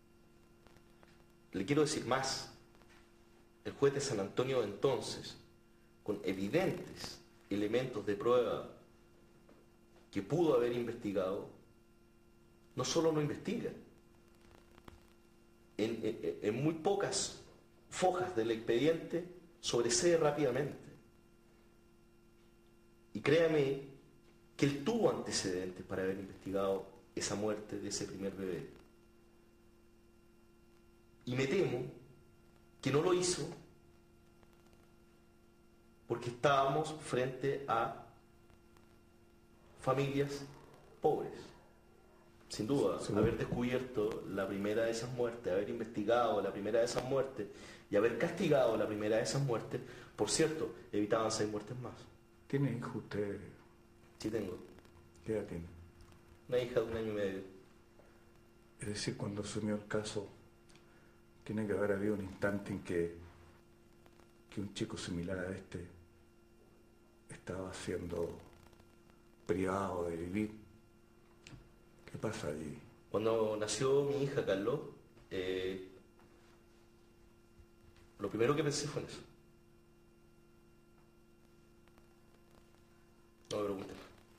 Le quiero decir más, el juez de San Antonio de entonces, con evidentes elementos de prueba que pudo haber investigado, no solo no investiga, en, en, en muy pocas fojas del expediente sobresee rápidamente. Y créame que él tuvo antecedentes para haber investigado esa muerte de ese primer bebé. Y me temo que no lo hizo porque estábamos frente a familias pobres. Sin duda, sí, haber descubierto la primera de esas muertes, haber investigado la primera de esas muertes y haber castigado la primera de esas muertes, por cierto, evitaban seis muertes más. ¿Tiene hijo usted? Sí tengo. ¿Qué edad tiene? Una hija de un año y medio. Es decir, cuando asumió el caso, tiene que haber habido un instante en que, que un chico similar a este estaba siendo privado de vivir. ¿Qué pasa allí? Cuando nació mi hija, Carlos, eh, lo primero que pensé fue en eso. No me preguntes.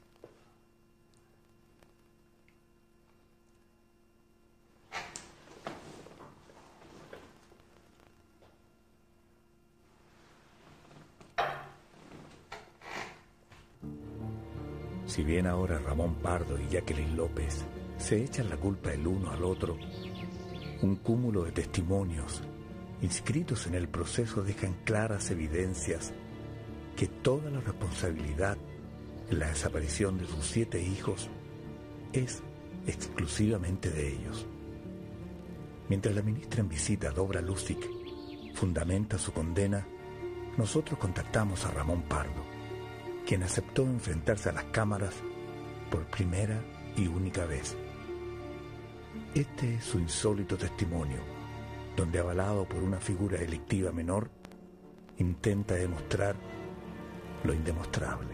Si bien ahora Ramón Pardo y Jacqueline López se echan la culpa el uno al otro, un cúmulo de testimonios inscritos en el proceso dejan claras evidencias que toda la responsabilidad la desaparición de sus siete hijos es exclusivamente de ellos. Mientras la ministra en visita, Dobra Lusic, fundamenta su condena, nosotros contactamos a Ramón Pardo, quien aceptó enfrentarse a las cámaras por primera y única vez. Este es su insólito testimonio, donde, avalado por una figura delictiva menor, intenta demostrar lo indemostrable.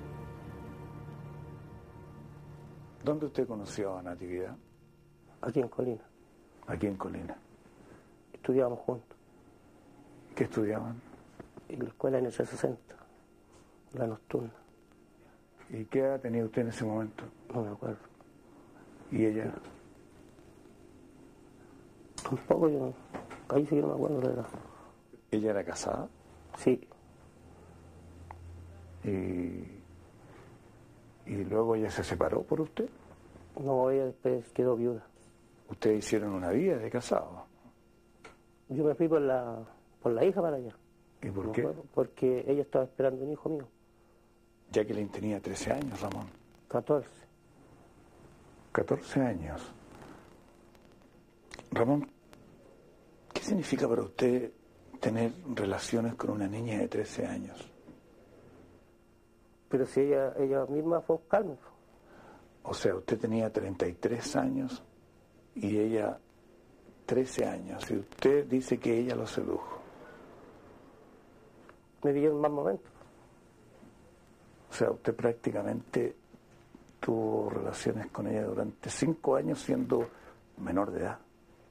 ¿Dónde usted conoció a Natividad? Aquí en Colina. Aquí en Colina. Estudiábamos juntos. ¿Qué estudiaban? En la escuela N C sesenta, la nocturna. ¿Y qué edad tenía usted en ese momento? No me acuerdo. ¿Y ella? Tampoco yo, ahí sí que no me acuerdo de edad. ¿Ella era casada? Sí. ¿Y, y luego ella se separó por usted? No, ella después quedó viuda. ¿Ustedes hicieron una vida de casado? Yo me fui por la, por la hija para allá. ¿Y por no qué? Fue, porque ella estaba esperando un hijo mío. Jacqueline tenía trece años, Ramón. catorce. catorce años. Ramón, ¿qué significa para usted tener relaciones con una niña de trece años? Pero si ella, ella misma fue a buscarme. O sea, usted tenía treinta y tres años y ella trece años. Y usted dice que ella lo sedujo. Me pilló en mal momento. O sea, usted prácticamente tuvo relaciones con ella durante cinco años siendo menor de edad.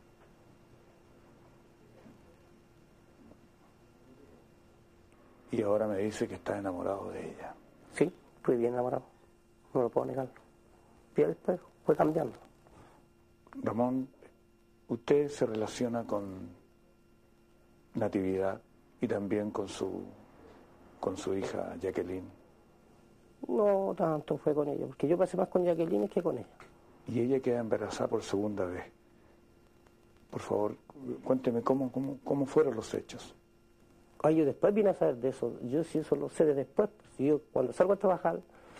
Y ahora me dice que está enamorado de ella. Sí, fui bien enamorado. No lo puedo negar. Y después fue cambiando. Ramón, usted se relaciona con Natividad y también con su, con su hija Jacqueline. No tanto fue con ella, porque yo pasé más con Jacqueline que con ella. Y ella queda embarazada por segunda vez. Por favor, cuénteme cómo, cómo, cómo fueron los hechos. Ay, yo después vine a saber de eso. Yo sí eso lo sé de después. Si yo cuando salgo a trabajar,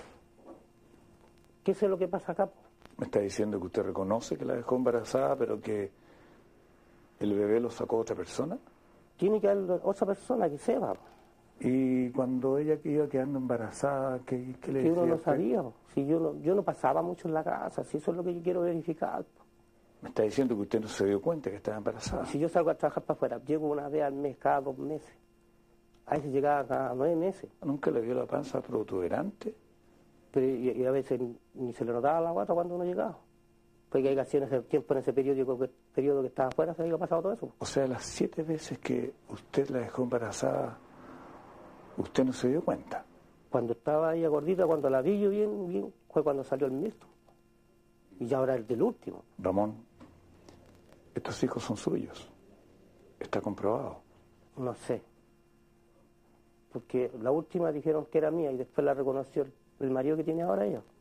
¿qué sé lo que pasa acá? Me está diciendo que usted reconoce que la dejó embarazada, pero que el bebé lo sacó otra persona. Tiene que haber otra persona que sepa. Y cuando ella iba quedando embarazada, ¿qué, qué le Que decía? uno no usted? sabía. Si yo no, yo no pasaba mucho en la casa, si eso es lo que yo quiero verificar. Me está diciendo que usted no se dio cuenta que estaba embarazada. Si yo salgo a trabajar para afuera, llego una vez al mes, cada dos meses. A veces llegaba cada nueve meses. ¿Nunca le vio la panza protuberante? Pero y, y a veces ni se le notaba la guata cuando uno llegaba. Porque hay ocasiones, el tiempo en ese periodo que, periodo que estaba afuera, se había pasado todo eso. O sea, las siete veces que usted la dejó embarazada, ¿usted no se dio cuenta? Cuando estaba ella gordita, cuando la vi yo bien, bien, fue cuando salió el Milton. Y ya ahora el del último. Ramón, estos hijos son suyos. Está comprobado. No sé. Porque la última dijeron que era mía y después la reconoció el, el marido que tiene ahora ella.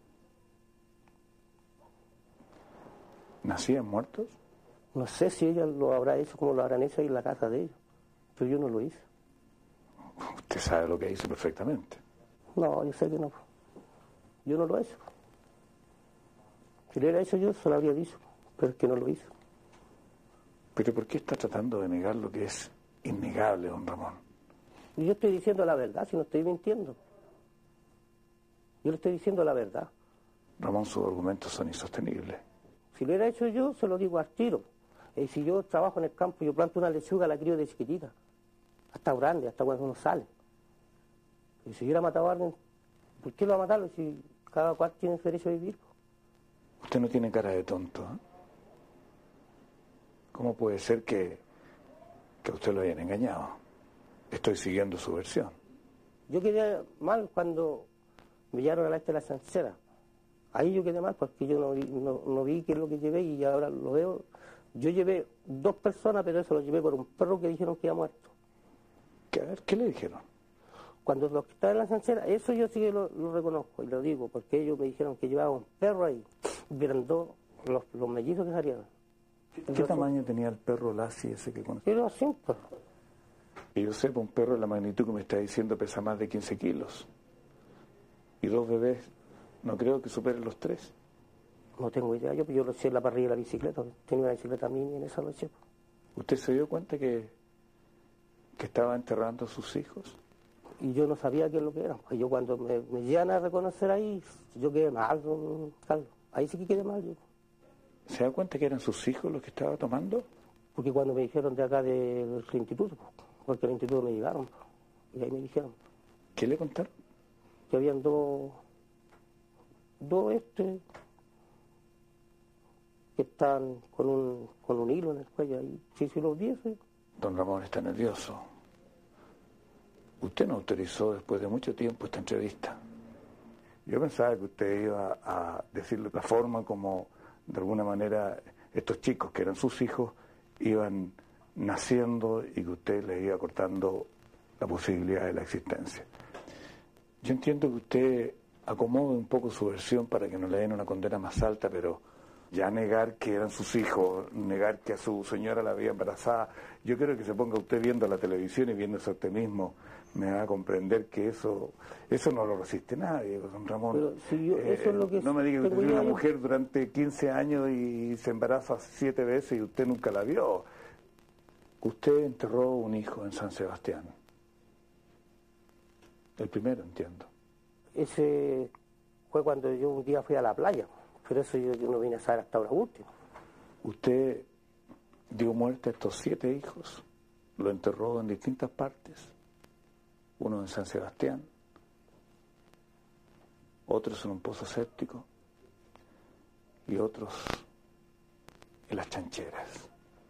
¿Nacían muertos? No sé si ella lo habrá hecho como lo habrán hecho ahí en la casa de ellos. Pero yo no lo hice. Usted sabe lo que hizo perfectamente. No, yo sé que no. Yo no lo he hecho. Si lo hubiera hecho yo, se lo habría dicho. Pero es que no lo hice. ¿Pero por qué está tratando de negar lo que es innegable, don Ramón? Y yo estoy diciendo la verdad, si no estoy mintiendo. Yo le estoy diciendo la verdad. Ramón, sus argumentos son insostenibles. Si lo hubiera hecho yo, se lo digo al tiro. Y si yo trabajo en el campo, yo planto una lechuga, la crío de chiquitita. Hasta grande, hasta cuando uno sale. Y si yo hubiera matado a alguien, ¿por qué lo va a matarlo si cada cual tiene su derecho a vivir? Usted no tiene cara de tonto, ¿eh? ¿Cómo puede ser que, que a usted lo hayan engañado? Estoy siguiendo su versión. Yo quedé mal cuando me llevaron a la este de la Sancera. Ahí yo quedé mal porque yo no vi, no, no vi qué es lo que llevé y ahora lo veo. Yo llevé dos personas, pero eso lo llevé por un perro que dijeron que había muerto. ¿Qué, a ver, ¿qué le dijeron? Cuando los que estaban en la Sancera, eso yo sí que lo, lo reconozco y lo digo, porque ellos me dijeron que llevaba un perro ahí. Vieron dos, los, los mellizos que salieron. ¿Qué, ¿Qué tamaño tenía el perro Lassie ese que conocí? Era simple. Y yo sepa, un perro de la magnitud que me está diciendo pesa más de quince kilos. Y dos bebés, no creo que superen los tres. No tengo idea, yo, yo lo eché en la parrilla de la bicicleta, tenía una bicicleta mini en esa lo eché. ¿Usted se dio cuenta que, que estaba enterrando a sus hijos? Y yo no sabía qué es lo que eran. Yo cuando me, me llegan a reconocer ahí, yo quedé mal, don Carlos. Ahí sí que quedé mal yo. ¿Se da cuenta que eran sus hijos los que estaba tomando? Porque cuando me dijeron de acá del instituto, porque al instituto me llegaron, y ahí me dijeron. ¿Qué le contaron? Que habían dos, dos este, que están con un, con un hilo en el cuello, y sí, sí los vi eso. Don Ramón está nervioso. Usted no autorizó después de mucho tiempo esta entrevista. Yo pensaba que usted iba a decirle la forma como, de alguna manera, estos chicos que eran sus hijos iban naciendo y que usted les iba cortando la posibilidad de la existencia. Yo entiendo que usted acomode un poco su versión para que no le den una condena más alta, pero ya negar que eran sus hijos, negar que a su señora la había embarazada, yo creo que se ponga usted viendo la televisión y viéndose a usted mismo, me va a comprender que eso eso no lo resiste nadie, don Ramón. Pero si yo, eso eh, es lo que no me diga que usted tiene una yo... mujer durante quince años y se embaraza siete veces y usted nunca la vio. Usted enterró un hijo en San Sebastián. El primero, entiendo. Ese fue cuando yo un día fui a la playa, pero eso yo, yo no vine a saber hasta ahora último. Usted dio muerte a estos siete hijos, lo enterró en distintas partes. Uno en San Sebastián, otros en un pozo séptico y otros en las chancheras.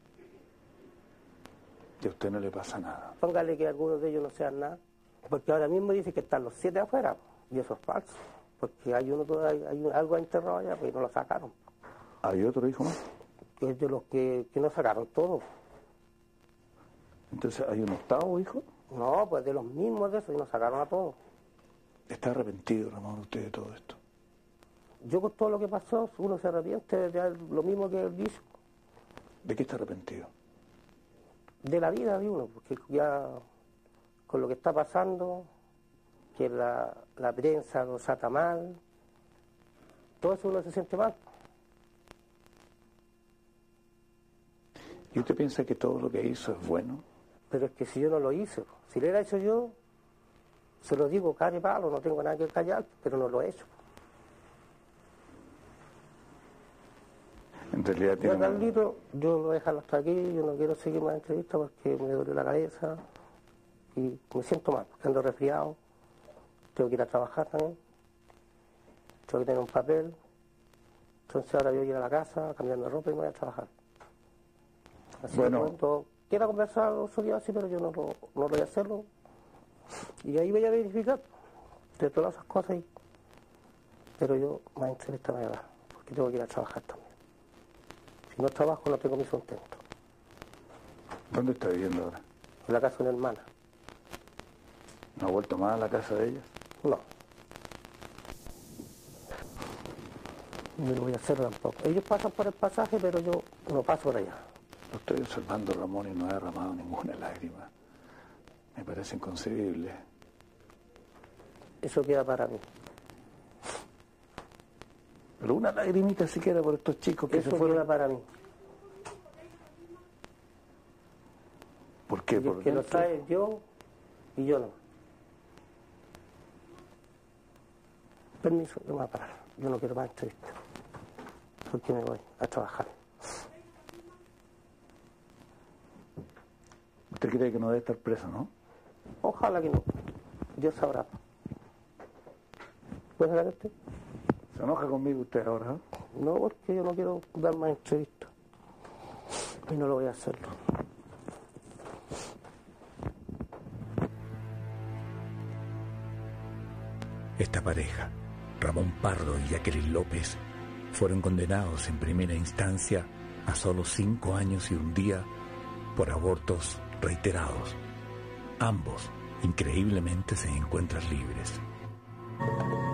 Y a usted no le pasa nada. Póngale que algunos de ellos no sean nada, porque ahora mismo dice que están los siete afuera, y eso es falso, porque hay uno todavía, hay algo enterrado allá, pues no lo sacaron. ¿Hay otro hijo más? Que es de los que, que no sacaron todos. Entonces, ¿hay un octavo hijo? No, pues de los mismos de esos y nos sacaron a todos. ¿Está arrepentido, Ramón, usted de todo esto? Yo con todo lo que pasó, uno se arrepiente de lo mismo que él dice. ¿De qué está arrepentido? De la vida de uno, porque ya con lo que está pasando, que la, la prensa lo trata mal, todo eso uno se siente mal. ¿Y usted piensa que todo lo que hizo es bueno? Pero es que si yo no lo hice, si lo hubiera hecho yo, se lo digo cara y palo, no tengo nada que callar, pero no lo he hecho. En realidad tiene... Yo, Carlito, yo lo voy a dejarlo hasta aquí, yo no quiero seguir más entrevistas porque me duele la cabeza y me siento mal, porque ando resfriado, tengo que ir a trabajar también, tengo que tener un papel, entonces ahora voy a ir a la casa, a cambiarme de ropa y me voy a trabajar. Así bueno. Que quiero conversar otro día así, pero yo no lo, no lo voy a hacerlo. Y ahí voy a verificar de todas esas cosas. Y, pero yo más entrevista me voy a dar, porque tengo que ir a trabajar también. Si no trabajo, no tengo mi sustento. ¿Dónde está viviendo ahora? En la casa de una hermana. ¿No ha vuelto más a la casa de ella? No. No lo voy a hacer tampoco. Ellos pasan por el pasaje, pero yo no paso por allá. Lo estoy observando, Ramón, y no he derramado ninguna lágrima. Me parece inconcebible. Eso queda para mí. Pero una lagrimita siquiera por estos chicos que Eso se fueron. queda para mí. ¿Por qué? Porque lo trae yo y yo no. Permiso, yo me voy a parar. Yo no quiero más entrevistas. Porque me voy a trabajar. ¿Usted cree que no debe estar preso, no? Ojalá que no. Dios sabrá. ¿Puede sacar usted? ¿Se enoja conmigo usted ahora? ¿eh? No, porque yo no quiero dar más entrevistas. Y no lo voy a hacer. Esta pareja, Ramón Pardo y Jacqueline López, fueron condenados en primera instancia a solo cinco años y un día por abortos reiterados. Ambos, increíblemente, se encuentran libres.